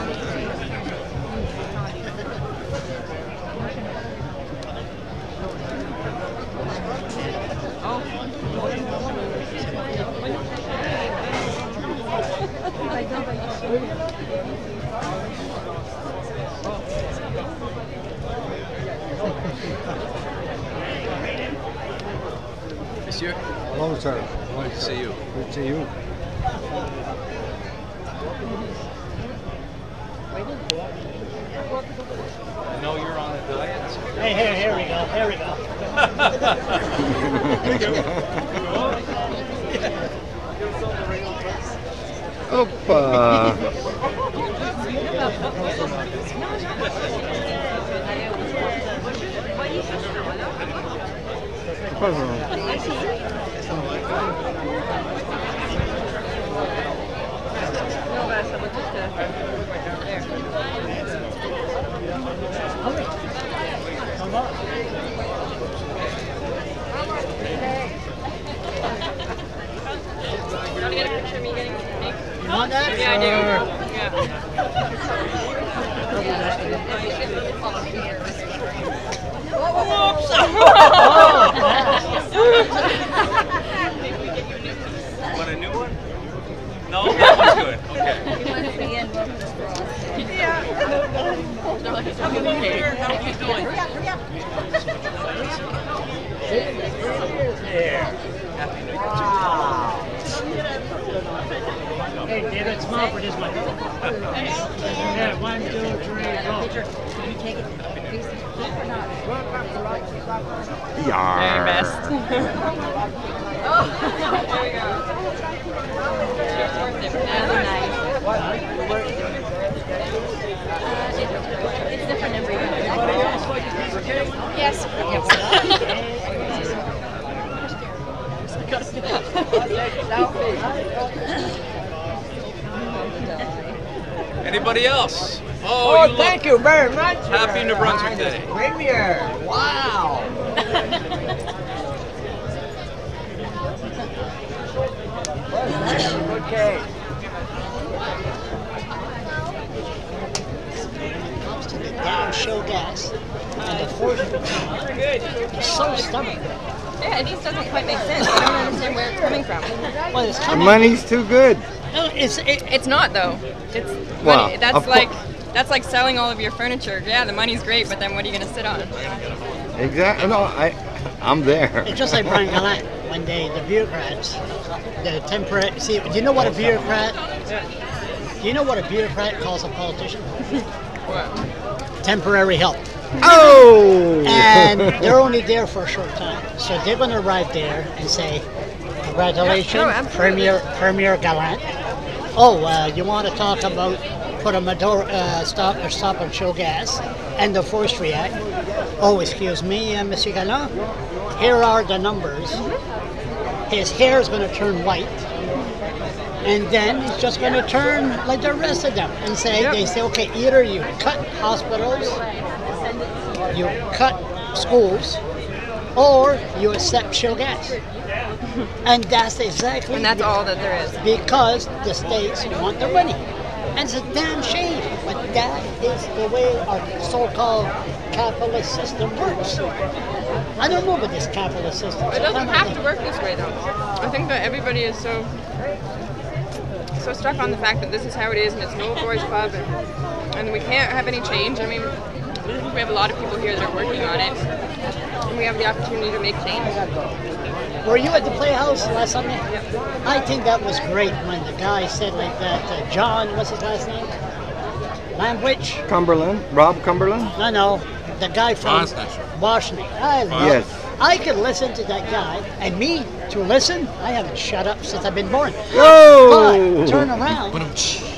Monsieur? Hello, sir. Good to see you. Good to see you. I know you're on a diet. So Hey, here, here we go. Here we go. Hoppa. Pas vraiment. Non, ben, ça va tout. Yarrrrrr. best. Oh, there we go. Another knife. Uh, it, it's different every year. Yes. Anybody else? Oh, Oh, you thank look you very much. happy New Brunswick Day. Premier. Wow. Okay. Comes to the down show gas and the force is so stubborn. Yeah, it just doesn't quite make sense. I don't understand where it's coming from. Well, it's The coming. money's too good. No, it's it, it's not though. It's Well, money. That's of like cour- that's like selling all of your furniture. Yeah, the money's great, but then what are you gonna sit on? Exactly. No, I, I'm there. It's just like Brian Gallant when they, the bureaucrats, the temporary. See, do you know what a bureaucrat? Do you know what a bureaucrat calls a politician? What? Temporary help. Oh! And they're only there for a short time, so they're going to arrive there and say, "Congratulations, Yeah, no, absolutely. Premier Premier Gallant. Oh, uh, you want to talk about put a Maduro, uh, stop or stop and show gas and the Forestry Act? Oh, excuse me, uh, Monsieur Gallant. Here are the numbers. His hair is going to turn white, and then it's just going to turn like the rest of them and say Yep. they say, okay, either you cut hospitals, you cut schools, or you accept show gas." And that's exactly. And that's all that there is. Because the states want their money. And it's a damn shame, but that is the way our so-called capitalist system works. I don't know about this capitalist system. It doesn't have to work this way though. I think that everybody is so so stuck on the fact that this is how it is and it's no boys club and, and we can't have any change. I mean, we have a lot of people here that are working on it and we have the opportunity to make change. Were you at the Playhouse last Sunday? I think that was great when the guy said like that, uh, John, what's his last name? Lambwich? Cumberland? Rob Cumberland? No, no, the guy from Bosnish. Bosnish. I love Yes. I could listen to that guy, and me to listen, I haven't shut up since I've been born. Whoa! But turn around. But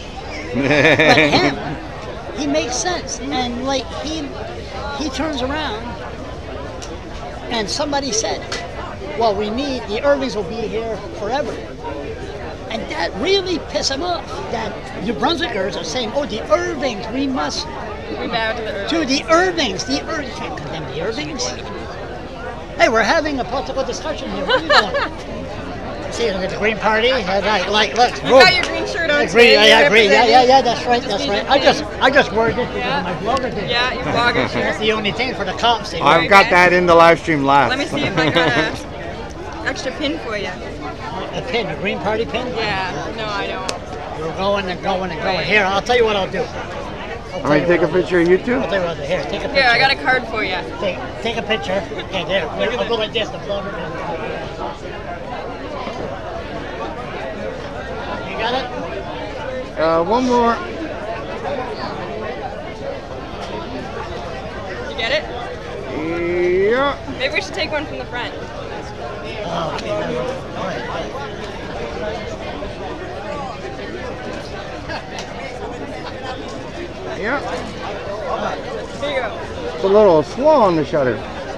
him, he makes sense, and like he he turns around, and somebody said, "Well, we need the Irvings will be here forever," and that really pissed him off. That New Brunswickers are saying, "Oh, the Irvings, we must." We bow to the Irvings. To the Irvings, the Irvings can't condemn the Irvings. Hey, we're having a political discussion here. What are you doing? See, look at the Green Party. Uh, like, like, look. You got your green shirt on I today, agree. I you're agree. Yeah, yeah, yeah. That's right. Just That's need right. your I just, pin. I just worded it because Yeah. of my blogger thing. Yeah, your blogger shirt. That's the only thing for the cops. They I've got that in the live stream last. Let me see if I got a extra pin for you. A pin, a Green Party pin. Yeah. No, I don't. We're going and going and going. Here, I'll tell you what I'll do. I'll I'm going to take a picture of you too? I'll tell you what. Here, take a picture. Here, I got a card for you. Take, take a picture. Okay, there. I'll go like this. The blogger. You got it? Uh, one more. You get it? Yeah. Maybe we should take one from the front. Oh, okay. All right. Yeah. Here you go. It's a little slow on the shutter.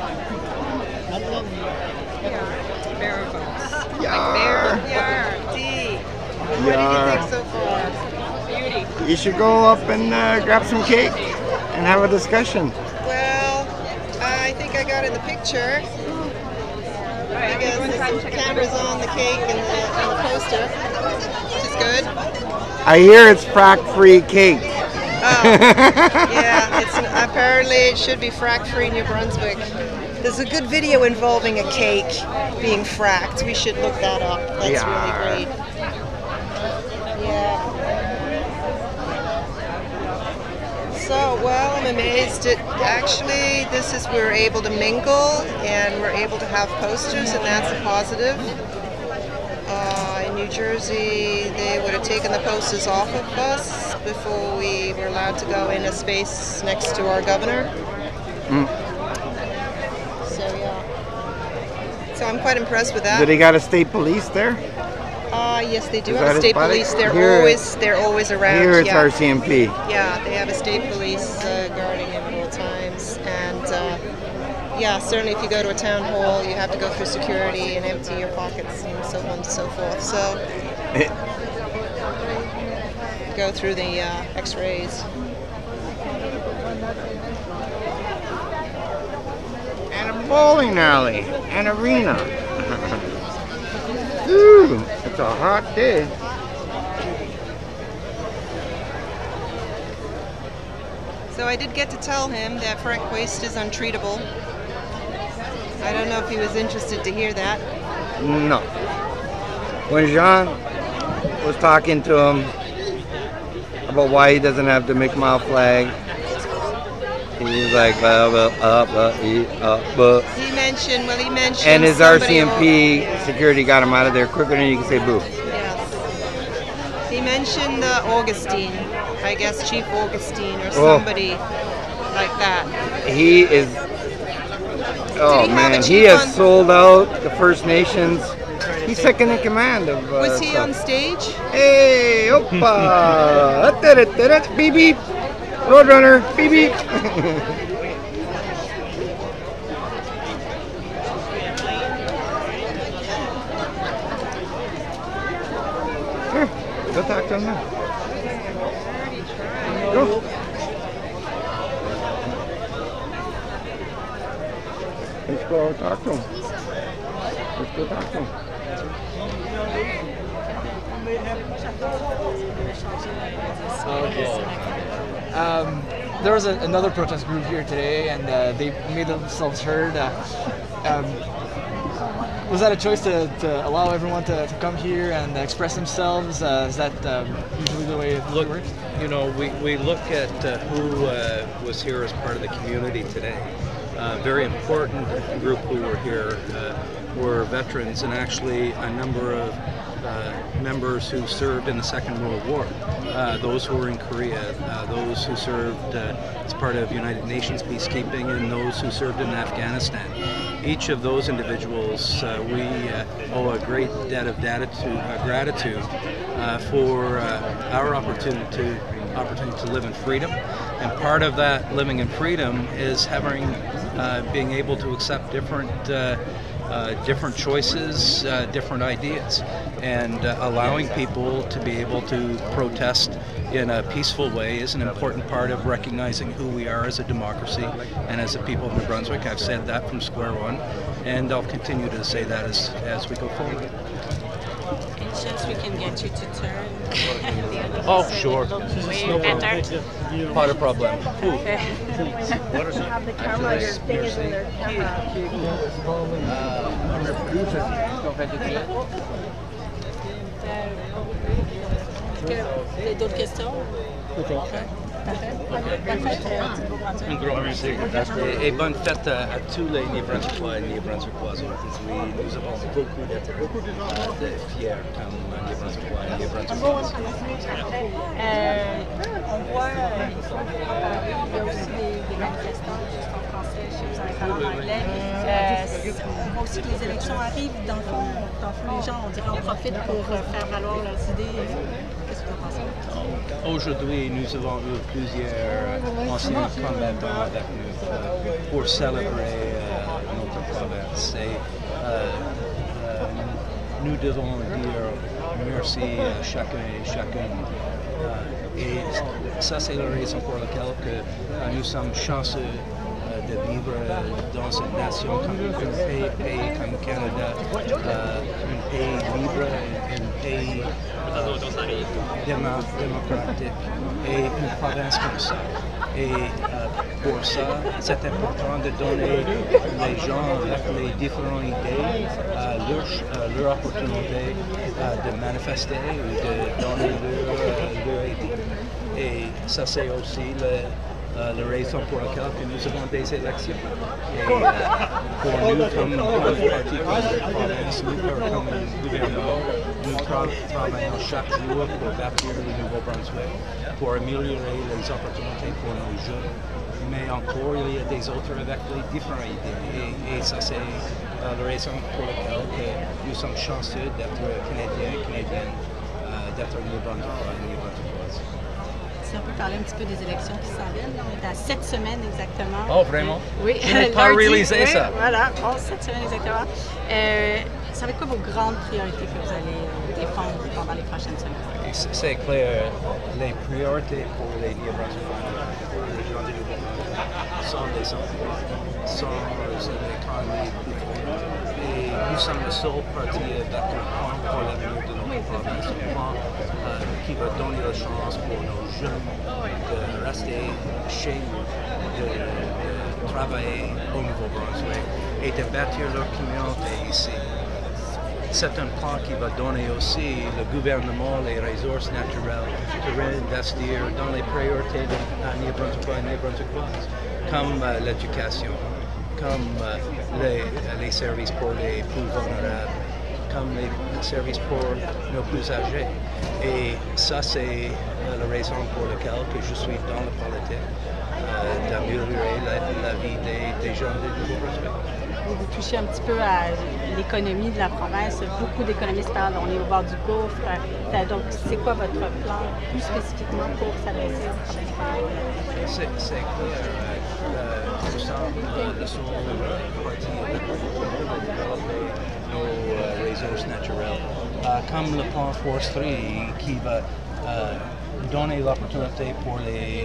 Bear folks. Yarrrrrr. Yarrrrrr, D. What do you Yarrrrrr. think so far? Beauty. You should go up and uh, grab some cake and have a discussion. Well, I think I got in the picture. I guess the camera's on the cake and the, and the poster, which is good. I hear it's frack-free cake. Oh, yeah, it's an, apparently it should be frack-free New Brunswick. There's a good video involving a cake being fracked. We should look that up. That's Yeah. really great. Yeah. So, well, I'm amazed at actually this is we're able to mingle and we're able to have posters, and that's a positive. Uh, in New Jersey, they would have taken the posters off of us before we were allowed to go in a space next to our governor. Mm. I'm quite impressed with that. Do they got a state police there? Uh, yes, they do Is have that a his state buddy? police. They're Here- always they're always around. Here it's yeah. R C M P. Yeah, they have a state police uh, guarding him at all times, and uh, yeah, certainly if you go to a town hall, you have to go through security and empty your pockets and so on and so forth. So go through the uh, X-rays. And a bowling alley, an arena. Ooh, it's a hot day. So I did get to tell him that Frank waste is untreatable. I don't know if he was interested to hear that. No. When Jean was talking to him about why he doesn't have the McMahon flag, he was like, uh, uh, uh, uh, uh, He mentioned, well, he mentioned. and his R somebody C M P al- security got him out of there quicker than you can say boo. Yes. He mentioned uh, Augustine, I guess Chief Augustine or Oh. somebody like that. He is, oh Did he have a man, he chief has on- sold out the First Nations. He's second in command of. Uh, Was he stuff. on stage? Hey, oppa! Beep beep! Roadrunner, beep beep! Here, go talk to him now. Go. Let's go talk to him. Let's go talk to him. Okay. Um, there was a, another protest group here today, and uh, they made themselves heard. Uh, um, was that a choice to, to allow everyone to, to come here and express themselves? Uh, is that um, usually the way it Look, works? you know, we, we look at uh, who uh, was here as part of the community today. Uh, very important group who were here uh, were veterans, and actually a number of uh, members who served in the Second World War. Uh, those who were in Korea, uh, those who served uh, as part of United Nations peacekeeping, and those who served in Afghanistan. Each of those individuals, uh, we uh, owe a great debt of gratitude, uh, gratitude uh, for uh, our opportunity to, opportunity to live in freedom. And part of that living in freedom is having, uh, being able to accept different uh, Uh, different choices, uh, different ideas, and uh, allowing people to be able to protest in a peaceful way is an important part of recognizing who we are as a democracy and as a people of New Brunswick. I've said that from square one, and I'll continue to say that as, as we go forward. Any chance we can get you to turn? Oh, sure. Way better. Pas de problème. Have the camera, your thing is in their camera. D'autres questions? Un grand merci. Et, et bonne fête à, à tous les New-Brunswickois et New-Brunswickoises. Oui, nous avons beaucoup de, de fiers comme New-Brunswickois et New-Brunswickoises. Euh, on voit, euh, il y a aussi des, des manifestants juste en français, chez vous en parlant en anglais. Euh, on voit aussi que les élections arrivent, dans le fond, dans le fond les gens, on dirait, en profitent pour euh, faire valoir leurs idées. Qu'est-ce que vous en pensez? Aujourd'hui, nous avons eu plusieurs anciens combattants avec nous euh, pour célébrer euh, notre province. Et euh, euh, nous devons dire merci à chacun et chacune. Euh, et ça, c'est la raison pour laquelle que, euh, nous sommes chanceux euh, de vivre dans une nation comme un pays, pays comme le Canada, euh, un pays libre, un pays euh, démo- démocratique et une province comme ça. Et euh, pour ça, c'est important de donner les gens avec les différentes idées euh, leur, euh, leur opportunité euh, de manifester ou de donner leur, euh, leur idée. Et ça, c'est aussi le, euh, la raison pour laquelle que nous avons des élections. Et euh, pour nous, comme, comme parti, comme province, nous, comme gouvernement, nous tra- travaillons chaque jour pour bâtir le Nouveau-Brunswick, pour améliorer les opportunités pour nos jeunes, mais encore, il y a des autres avec les différentes idées. Et, et ça, c'est euh, la raison pour laquelle nous sommes chanceux d'être Canadiens, Canadiennes, euh, d'être New-Brunswickois et New-Brunswickoises. Si on peut parler un petit peu des élections qui s'en viennent, on est à sept semaines exactement. Oh, vraiment? Oui. Je n'ai pas réalisé oui, ça. Voilà, oh, sept semaines exactement. Euh, ça va être quoi vos grandes priorités que vous allez euh, défendre pendant les prochaines semaines? C'est clair, les priorités pour les New-Brunswickois, les gens du Nouveau-Brunswick, sont des emplois, sont l'économie plus forte. Et nous sommes le seul parti avec un plan pour l'avenir de notre province, un plan euh, qui va donner la chance pour nos jeunes de rester chez nous, de, de travailler au Nouveau-Brunswick et de bâtir leur communauté ici. C'est un plan qui va donner aussi le gouvernement les ressources naturelles de réinvestir dans les priorités de New-Brunswickois et New-Brunswickoises, comme euh, l'éducation, comme euh, les, les services pour les plus vulnérables, comme les services pour nos plus âgés. Et ça, c'est euh, la raison pour laquelle que je suis dans la politique, euh, d'améliorer la, la vie des, des gens du Nouveau-Brunswick. Vous touchez un petit peu à l'économie de la province. Beaucoup d'économistes parlent, on est au bord du gouffre. Donc, c'est quoi votre plan plus spécifiquement pour s'adresser au problème économique? C'est clair. Nous sommes le seul parti pour développer nos ressources naturelles. Comme le plan foresterie qui va donner l'opportunité pour les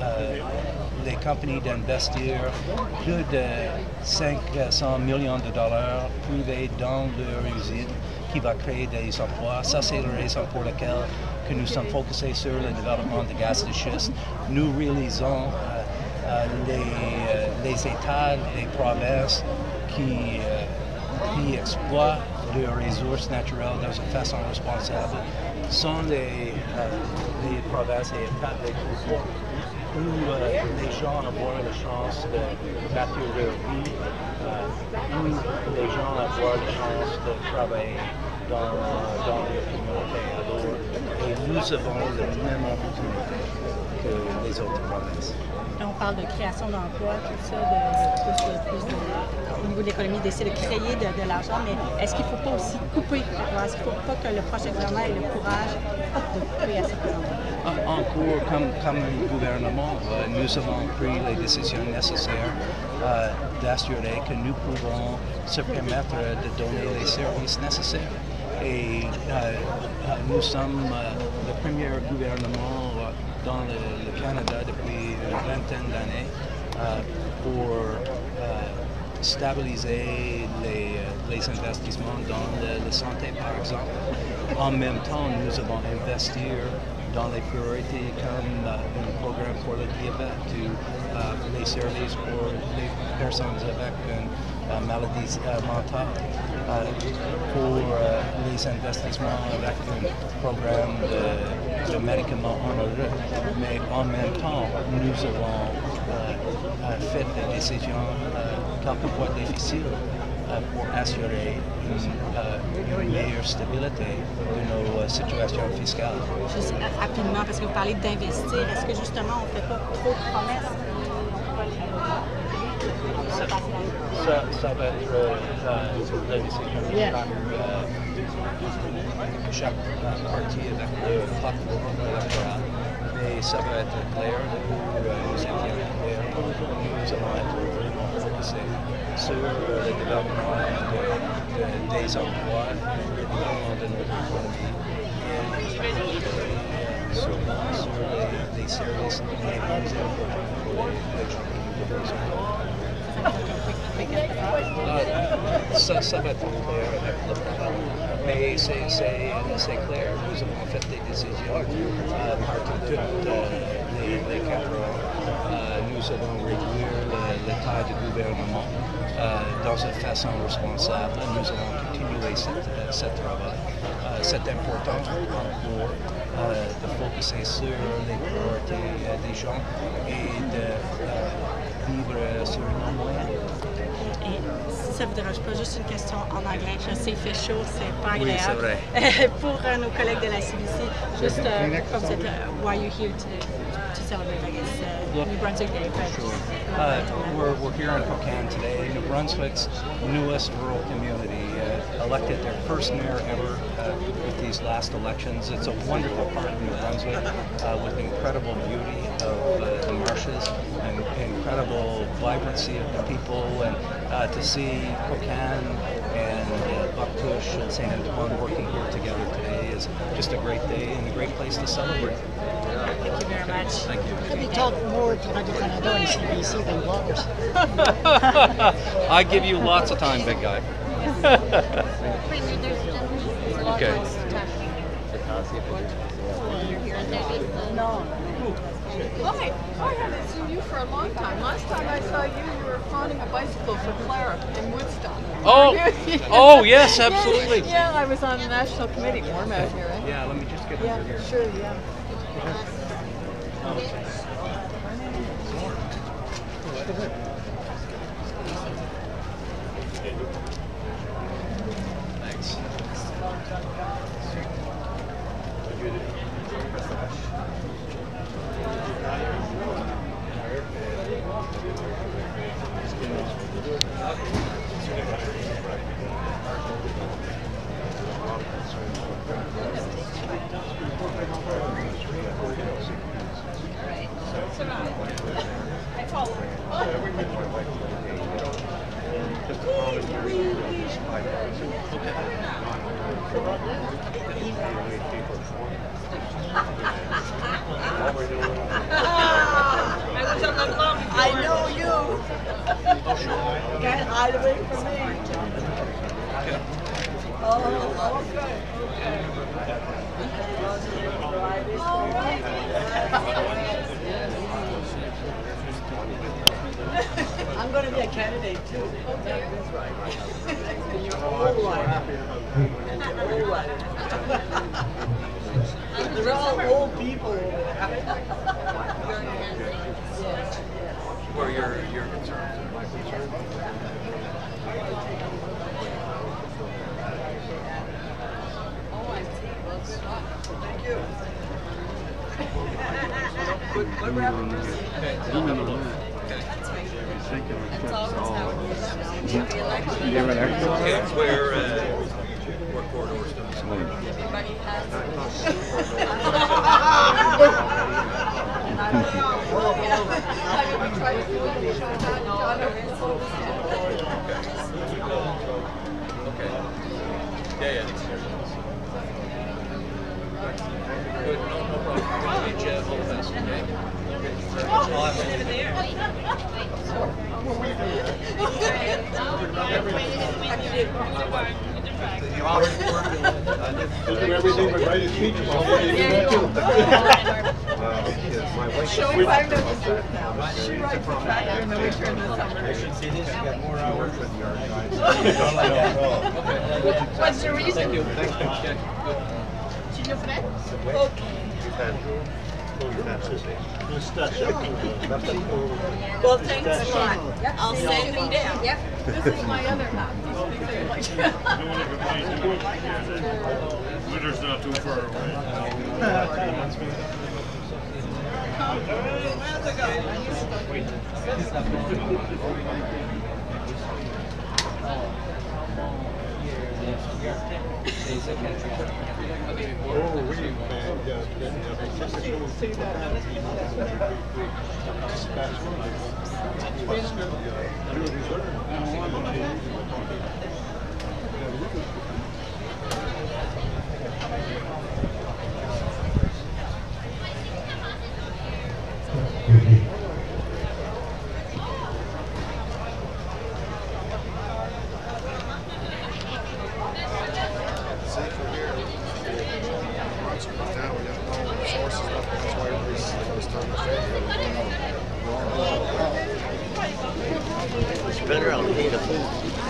les compagnies d'investir plus de cinq cents millions de dollars privés dans leur usine qui va créer des emplois. Ça, c'est la raison pour laquelle que nous sommes focusés sur le développement de gaz de schiste. Nous réalisons euh, euh, les, euh, les États, les provinces qui, euh, qui exploitent leurs ressources naturelles de façon responsable sont les, euh, les provinces et États les plus forts, où euh, les gens ont la chance de bâtir leur vie, euh, où les gens ont la chance de travailler dans, dans leur communauté. Alors, et nous avons la même opportunité que les autres provinces. Là, on parle de création d'emplois, tout ça, de, de plus, de, plus de, au niveau de l'économie, d'essayer de créer de, de l'argent, mais est-ce qu'il ne faut pas aussi couper? Est-ce qu'il ne faut pas que le prochain gouvernement ait le courage de couper à ces emplois? En cours, comme, comme gouvernement, euh, nous avons pris les décisions nécessaires euh, d'assurer que nous pouvons se permettre de donner les services nécessaires. Et euh, nous sommes euh, le premier gouvernement euh, dans le, le Canada depuis une vingtaine d'années euh, pour euh, stabiliser les, les investissements dans la santé, par exemple. En même temps, nous avons investi dans les priorités comme euh, un programme pour le diabète ou euh, les services pour les personnes avec une euh, maladie euh, mentale, euh, pour euh, les investissements avec un programme de, de médicaments en Europe. Mais en même temps, nous avons euh, fait des décisions euh, quelquefois difficiles euh, pour assurer une, euh, une meilleure stabilité de nos euh, situations fiscales. Juste rapidement, parce que vous parlez d'investir, est-ce que justement on ne fait pas trop de promesses? Ça, ça, ça va être euh, la décision de yeah. euh, chaque euh, parti avec le plateforme électoral, mais ça va être clair pour euh, nous étions clairs. Nous allons être vraiment focusés sur euh, le développement de, de, des emplois, le développement de notre économie et sur, sur les, les services les plus importants pour les, les gens qui nous besoin. Uh, ça, ça va être clair avec le plan, mais c'est clair, nous avons fait des décisions uh, partout toutes uh, les, les quatre ans. Uh, nous allons réduire le, le taille du gouvernement uh, dans une façon responsable. Nous allons continuer ce travail. Uh, c'est important pour uh, de focuser sur les priorités uh, des gens et de uh, vivre sur nos moyens. Et si ça ne vous dérange pas, juste une question en anglais. Je sais, il fait chaud, c'est pas Oui, c'est agréable. vrai. Pour uh, nos collègues de la C B C, juste uh, comme vous êtes, uh, why you here today? To celebrate, I guess, uh, Look, New Brunswick Day. But, sure. Uh, we're, we're here in Cocagne today, New Brunswick's newest rural community, uh, elected their first mayor ever uh, with these last elections. It's a wonderful part of New Brunswick uh, with incredible beauty of uh, the marshes and incredible vibrancy of the people, and uh, to see Cocagne and uh, Bucktouche and Saint Antoine working here together today is just a great day and a great place to celebrate. Thank you very much. Thank you. Could we talk more to Radio Canada and C B C than bloggers? I give you lots of time, big guy. Okay. No. Hi, I haven't seen you for a long time. Last time I saw you, you were pawning a bicycle for Clara in Woodstock. Oh, oh yes, absolutely. Yeah, I was on the national committee. Warm out here, right? Yeah, let me just get over Yeah, here. sure, yeah. Thanks. I follow. I was on the lump. I know you. Can't hide away from me. Oh, okay. I'm going to be a candidate too. Okay. That's right. And you're all right. All right. They're all old people over there. Yes. Where your your concerns and my concerns. Oh, I see. Well, good luck. Thank you. What happened? Okay. That's always how it is. You have an extra? Okay, where, uh, where corridors do Everybody has Okay. Yeah, yeah. Good, no, no problem. I'll meet you all the best, okay? I'll have We'll do everything but write a speech about what you do that too. Show five minutes worth now. She writes the factor in the winter and the summer. I should see this, you got more hours with your guys. What's the reason? Thank you. Thanks, okay. Tu le ferais? Ok. Well, thanks a lot. I'll send them down. Yep. This is my other half. Winter's not too far Better I'll pay the food.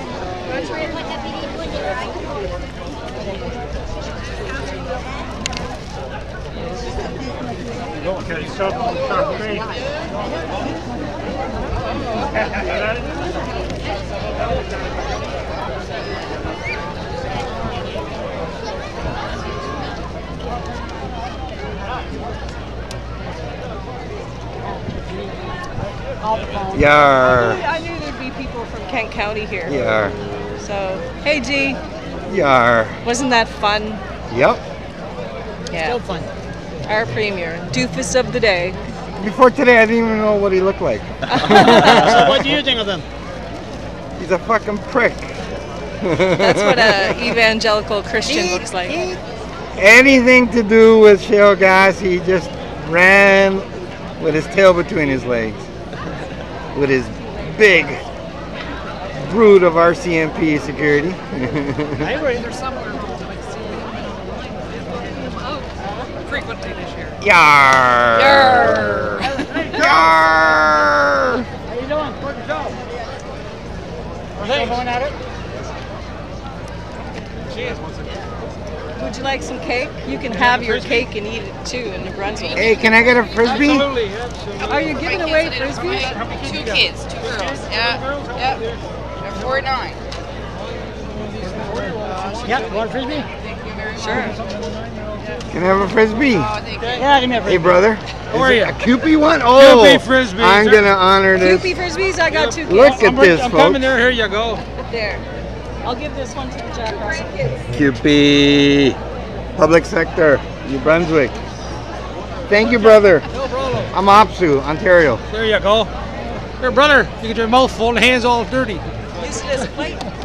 Okay, stop, stop, great. Yarrrrrr. I knew there'd be people from Kent County here. Yarrrrrr. So, hey G. Yarrrrrr. Wasn't that fun? Yep. Yeah. Still fun. Our premier, doofus of the day. Before today, I didn't even know what he looked like. So what do you think of him? He's a fucking prick. That's what an evangelical Christian looks like. Anything to do with shale gas, he just ran with his tail between his legs. With his big brood of R C M P security. I agree. Frequently this year. Yarrrrrr. Yarrrrrr. Yarrrrrrr. How you doing? Good job. We're still going at it? Cheers once again. Would you like some cake? You can have your cake and eat it too in New Brunswick. Hey, can I get a frisbee? Absolutely, absolutely. Are you giving away frisbees? Two kids, two girls. Yeah, yeah. They're four and nine. Yeah, you want a frisbee? Sure. Can I have a frisbee? Yeah, give me a frisbee. Hey, brother. How are Is it you? A Kewpie one? Oh, Kewpie frisbee. I'm gonna honor this. Kewpie frisbees, I got two kids. Look at I'm, this, I'm folks. coming there. Here you go. There. I'll give this one to the Jack Russell kids. Kewpie. Public sector, New Brunswick. Thank you, brother. No problem. I'm Opsu, Ontario. There you go. Here, brother, you get your mouth full and hands all dirty. Use it as a plate. I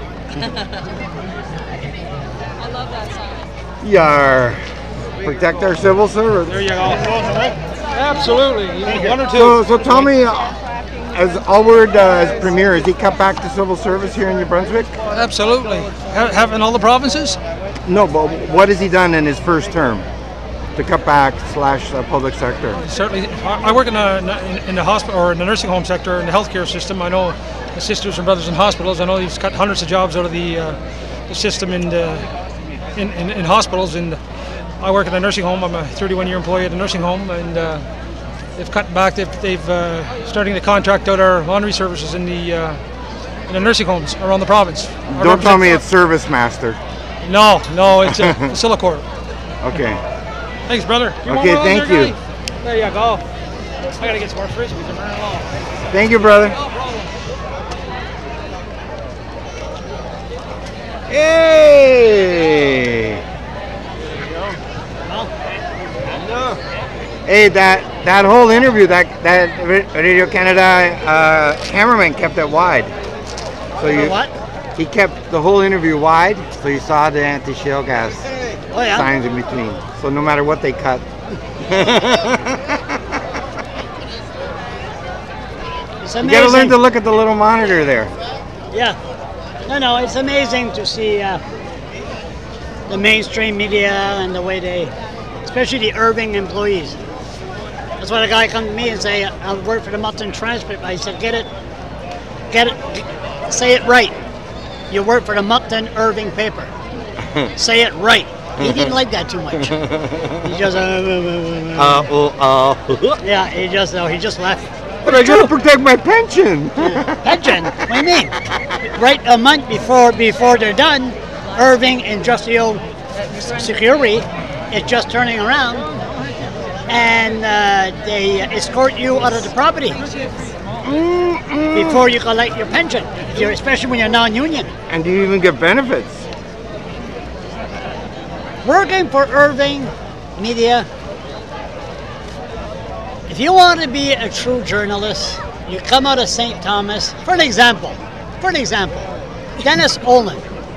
love that song. Yarr. Protect our civil service. There you go. Absolutely. One or two. So, so tell me, uh, as Alward uh, as premier, has he cut back to civil service here in New Brunswick? Absolutely. Ha- have in all the provinces? No, but what has he done in his first term to cut back slash uh, public sector? Certainly. I I work in, a, in, in the hospital or in the nursing home sector in the healthcare system. I know the sisters and brothers in hospitals. I know he's cut hundreds of jobs out of the, uh, the system in, the, in, in in hospitals. And I work in a nursing home. I'm a thirty-one year employee at a nursing home, and uh, they've cut back. They've, they've uh, starting to contract out our laundry services in the uh, in the nursing homes around the province. Our Don't tell me it's Service Master. No, no, it's a Silicor. Okay. Thanks, brother. You want Okay, one thank there, you. guy? There you go. I gotta get some more frisbees. I'm running along. Thank you, brother. No problem. Hey! Hey, that that whole interview, that that Radio Canada uh, cameraman kept it wide. So you what? He kept the whole interview wide, so you saw the anti-shale gas Oh, yeah? signs in between. So no matter what they cut. It's You amazing. gotta learn to look at the little monitor there. Yeah. No, no, it's amazing to see uh, the mainstream media and the way they, especially the Irving employees. That's why a guy come to me and say, I work for the Moncton Transcript. I said, get it, get it, get, say it right. You work for the Moncton Irving paper. Say it right. He didn't like that too much. He just, uh, Uh, oh, uh. yeah, he just, no, he just left. But I gotta protect my pension. Pension? What do you mean? Right a month before before they're done, Irving Industrial Security is just turning around and uh, they escort you out of the property before you collect your pension, if you're, especially when you're non-union. And do you even get benefits? Working for Irving Media, if you want to be a true journalist, you come out of Saint Thomas. For an example, for an example, Dennis Olin.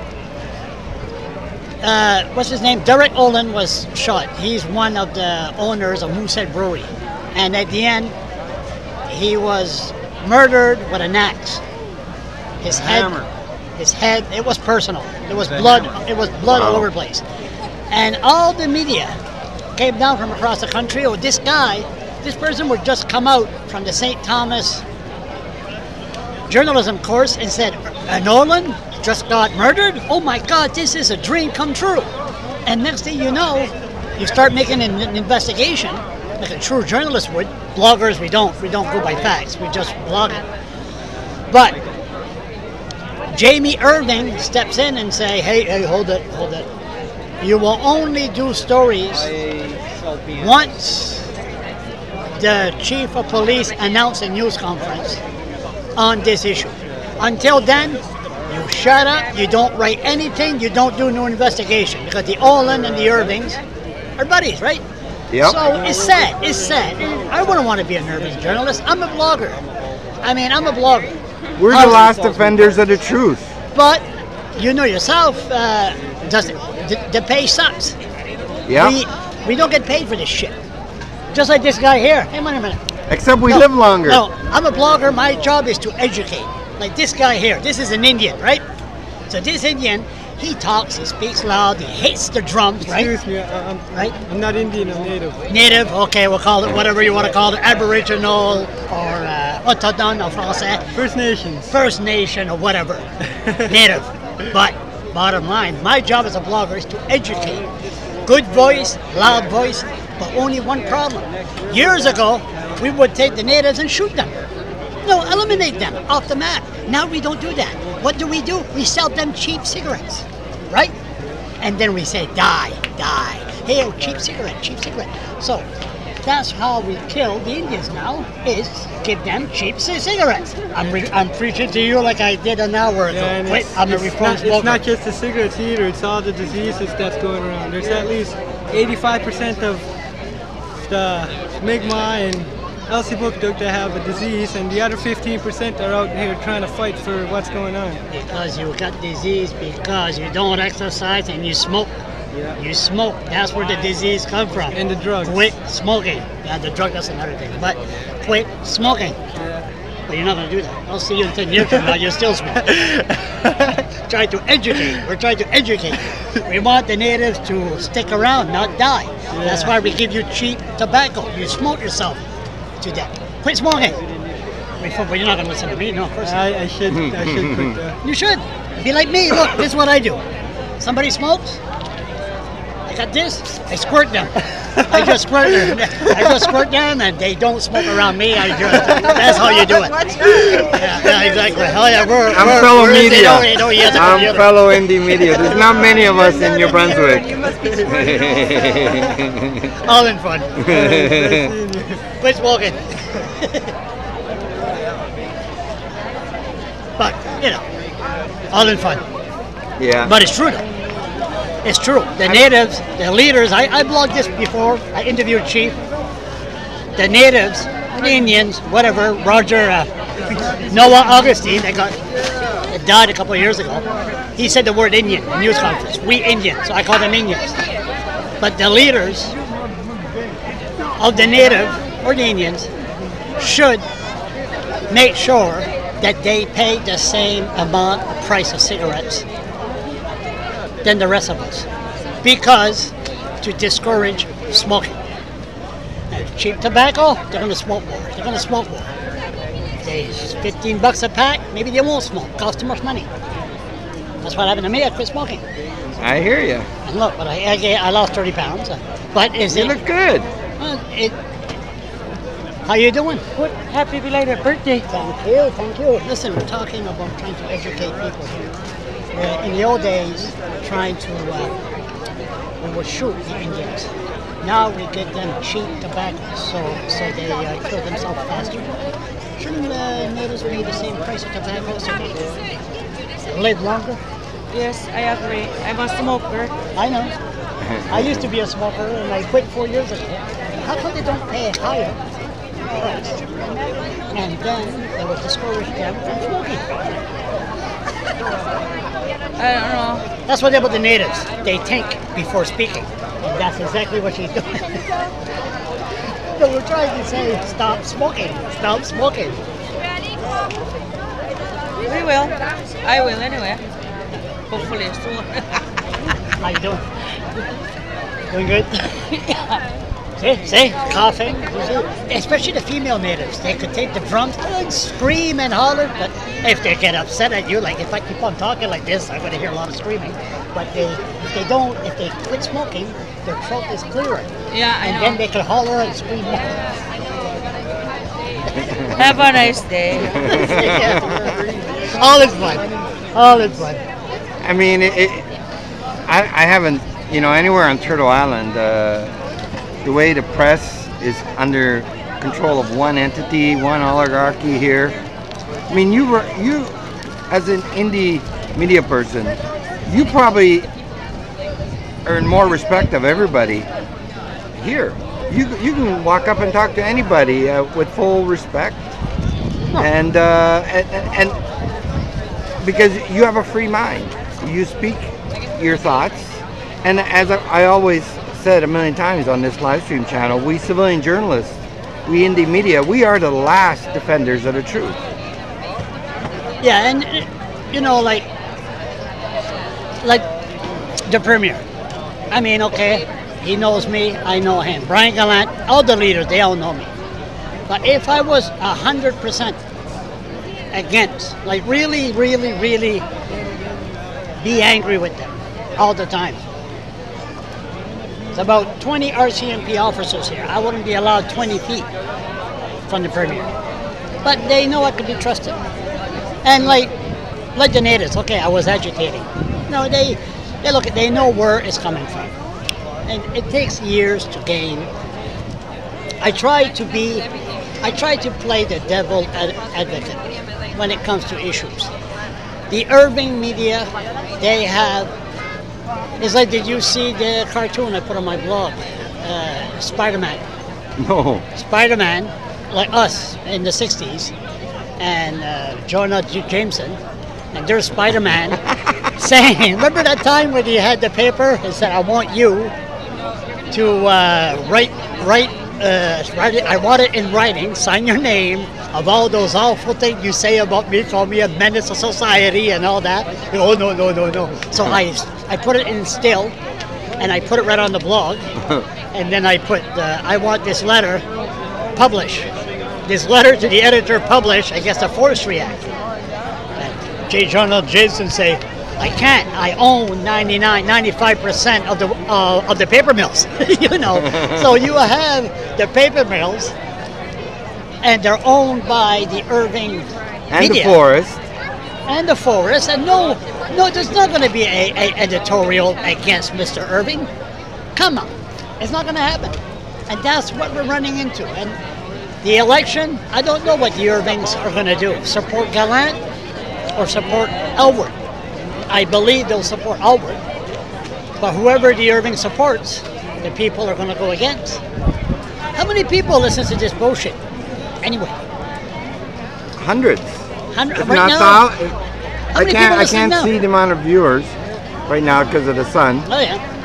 Uh, what's his name? Derek Olin was shot. He's one of the owners of Moosehead Brewery. And at the end, he was murdered with an axe. His head, Hammer. his head, it was personal. There was With a blood, hammer. it was blood all Wow. over the place. And all the media came down from across the country. Oh, this guy, this person would just come out from the Saint Thomas journalism course and said, uh, Nolan just got murdered? Oh my God, this is a dream come true. And next thing you know, you start making an, an investigation like a true journalist would. Bloggers, we don't. We don't go by facts. We just blog it. But Jamie Irving steps in and say, hey, hey, hold it, hold it. You will only do stories once the chief of police announced a news conference on this issue. Until then, you shut up, you don't write anything, you don't do no investigation, because the Olin and the Irvings are buddies, right? Yep. So it's sad, it's sad. I wouldn't want to be an urban journalist. I'm a blogger. I mean, I'm a blogger. We're the last defenders of the truth. But you know yourself, uh, does the, the pay sucks. Yeah. We, we don't get paid for this shit. Just like this guy here. Hey, wait a minute. Except we no, live longer. No, I'm a blogger. My job is to educate. Like this guy here. This is an Indian, right? So this Indian, he talks, he speaks loud, he hits the drums, right? Excuse me, I, I'm, right? I'm not Indian, I'm native. Native, okay, we'll call it whatever you want to call it, Aboriginal or uh, Autochtone en français. First Nations. First Nation or whatever. Native. But bottom line, my job as a blogger is to educate. Good voice, loud voice, but only one problem. Years ago, we would take the natives and shoot them. No, eliminate them off the map. Now we don't do that. What do we do? We sell them cheap cigarettes, right? And then we say, die, die. Hey, oh, cheap cigarette, cheap cigarette. So that's how we kill the Indians now, is give them cheap c- cigarettes. I'm re- I'm preaching to you like I did an hour ago. Yeah, Wait, it's, I'm a it's, reformed not, smoker. it's not just the cigarettes either, it's all the diseases that's going around. There's at least eighty-five percent of the smegma and Elsipogduk that have a disease, and the other fifteen percent are out here trying to fight for what's going on. Because you got disease, because you don't exercise and you smoke. Yeah. You smoke. That's where the disease comes from. And the drugs. Quit smoking. Yeah, the drug, that's another thing. But quit smoking. Yeah. But you're not going to do that. I'll see you in ten years from now. You're still smoking. Trying to educate. We're trying to educate. We want the natives to stick around, not die. Yeah. That's why we give you cheap tobacco. You smoke yourself to death. Quit smoking. But you're not going to listen to me. No, of course not. I, I should, I should quit that. You should. Be like me. Look, this is what I do. Somebody smokes. I got this. I squirt them. I just squirt them. I just squirt them, and they don't smoke around me. I just. That's how you do it. Yeah, yeah, exactly. Oh yeah, we're. I'm we're, fellow we're media. They don't, they don't, yes, I'm yes. fellow indie media. There's not many of us in New Brunswick. All in fun. Quit smoking. But you know, all in fun. Yeah. But it's true though. It's true. The natives, the leaders, I, I blogged this before, I interviewed Chief. The natives, the Indians, whatever, Roger, uh, Noah Augustine, that got that died a couple of years ago, he said the word Indian in news conference. We Indians, so I call them Indians. But the leaders of the native or the Indians should make sure that they pay the same amount of price of cigarettes than the rest of us, because to discourage smoking. And cheap tobacco, they're going to smoke more. They're going to smoke more. If they fifteen bucks a pack, maybe they won't smoke. Cost too much money. That's what happened to me. I quit smoking. I hear you. And look, but I, I, I lost thirty pounds. But is You it? look good. Uh, it. How you doing? What? Happy belated birthday. Thank you, thank you. Listen, we're talking about trying to educate people here. Uh, in the old days, trying to, uh, we would shoot the Indians. Now we get them cheap tobacco, so so they uh, kill themselves faster. Shouldn't uh, natives pay the same price of tobacco so they live longer? Yes, I agree. I'm a smoker. I know. I used to be a smoker and I quit four years ago. How come they don't pay a higher price? And then they would discourage them from smoking. I don't know. That's what they do with the natives. They think before speaking. And that's exactly what she's doing. So we're trying to say, stop smoking. Stop smoking. We will. I will anyway. Hopefully soon. How you doing? Doing good? See, see, coughing. Especially the female natives. They could take the drums and scream and holler, but if they get upset at you, like if I keep on talking like this, I'm going to hear a lot of screaming. But they, if they don't, if they quit smoking, their throat is clearer. Yeah, I and know. then they can holler and scream more. Have a nice day. Yeah. All is fun. All is fun. I mean, it, it, I, I haven't, you know, anywhere on Turtle Island, uh, the way the press is under control of one entity, one oligarchy here, I mean, you were you, as an indie media person, you probably earn more respect of everybody here. You you can walk up and talk to anybody uh, with full respect, and, uh, and and because you have a free mind, you speak your thoughts, and as I, I always said a million times on this live stream channel, we civilian journalists, we indie media, we are the last defenders of the truth. Yeah, and you know, like like the premier. I mean, okay, he knows me, I know him. Brian Gallant, all the leaders, they all know me. But if I was a hundred percent against, like really, really, really be angry with them all the time. It's about twenty R C M P officers here. I wouldn't be allowed twenty feet from the premier. But they know I could be trusted. And like, like the natives, okay, I was agitating. No, they, they look at, they know where it's coming from. And it takes years to gain. I try to be, I try to play the devil ad- advocate when it comes to issues. The Irving media, they have, it's like, did you see the cartoon I put on my blog? Uh, Spider-Man. No. Spider-Man, like us in the sixties, and uh, Jonah J- Jameson, and there's Spider-Man saying, remember that time when he had the paper and said, I want you to uh, write, write, uh, write it, I want it in writing, sign your name of all those awful things you say about me, call me a menace to society and all that. Oh, no, no, no, no. So I, I put it in still, and I put it right on the blog, and then I put, uh, I want this letter published. This letter to the editor published against the Forestry Act. And J. Jonah Jason say, I can't. I own ninety-nine, ninety-five percent of the uh, of the paper mills. You know, so you have the paper mills, and they're owned by the Irving and media. the forest, and the forest, and no, no, there's not going to be a, a editorial against Mister Irving. Come on, it's not going to happen, and that's what we're running into. And the election, I don't know what the Irvings are going to do. Support Gallant or support Alward? I believe they'll support Alward, but whoever the Irving supports, the people are going to go against. How many people listen to this bullshit? Anyway, hundreds. Hundred If right not now. thou- How I many can't. people I listen can't now? see the amount of viewers right now because of the sun. Oh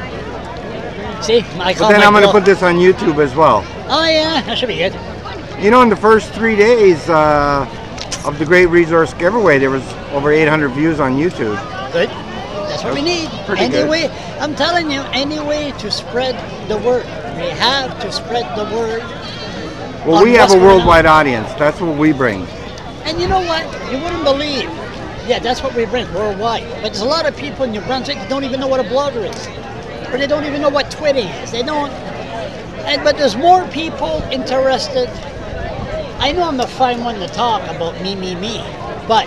yeah. See, I But call then my I'm going to blog- put this on YouTube as well. Oh yeah, that should be good. You know, in the first three days uh, of the Great Resource Giveaway, there was over eight hundred views on YouTube. Good. That's what we need. Pretty Any good. way, I'm telling you, any way to spread the word. We have to spread the word. Well, on we have what's a going on. worldwide audience. That's what we bring. And you know what? You wouldn't believe. Yeah, that's what we bring worldwide. But there's a lot of people in New Brunswick that don't even know what a blogger is, or they don't even know what Twitter is. They don't. And but there's more people interested. I know I'm the fine one to talk about me, me, me, but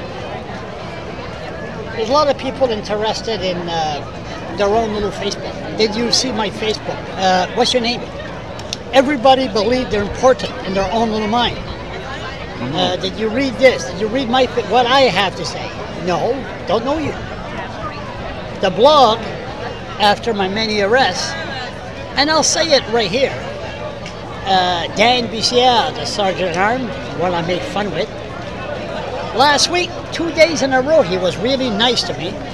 there's a lot of people interested in uh, their own little Facebook. Did you see my Facebook? Uh, what's your name? Everybody believes they're important in their own little mind. Uh, did you read this? Did you read my fa- what I have to say? No, don't know you. The blog, after my many arrests, and I'll say it right here. Uh, Dan Bissière, the sergeant at arms, one I make fun with. Last week, two days in a row, he was really nice to me.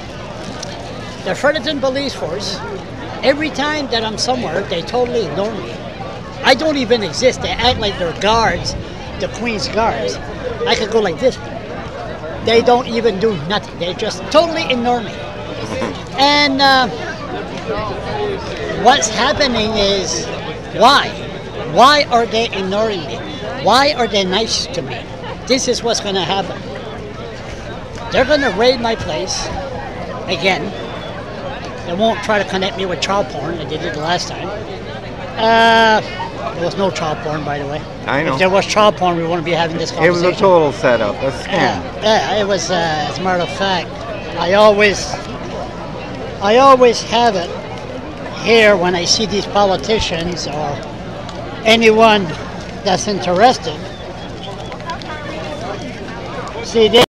The Fredericton Police Force, every time that I'm somewhere, they totally ignore me. I don't even exist. They act like they're guards, the Queen's guards. I could go like this. They don't even do nothing. They just totally ignore me. And uh, what's happening is, why? Why are they ignoring me? Why are they nice to me? This is what's going to happen. They're going to raid my place again. They won't try to connect me with child porn. They did it the last time. Uh, there was no child porn, by the way. I know. If there was child porn, we wouldn't be having this It conversation. was a total setup. A scam. Yeah, yeah, it was. Uh, as a matter of fact, I always, I always have it here when I see these politicians or anyone that's interested. C'est des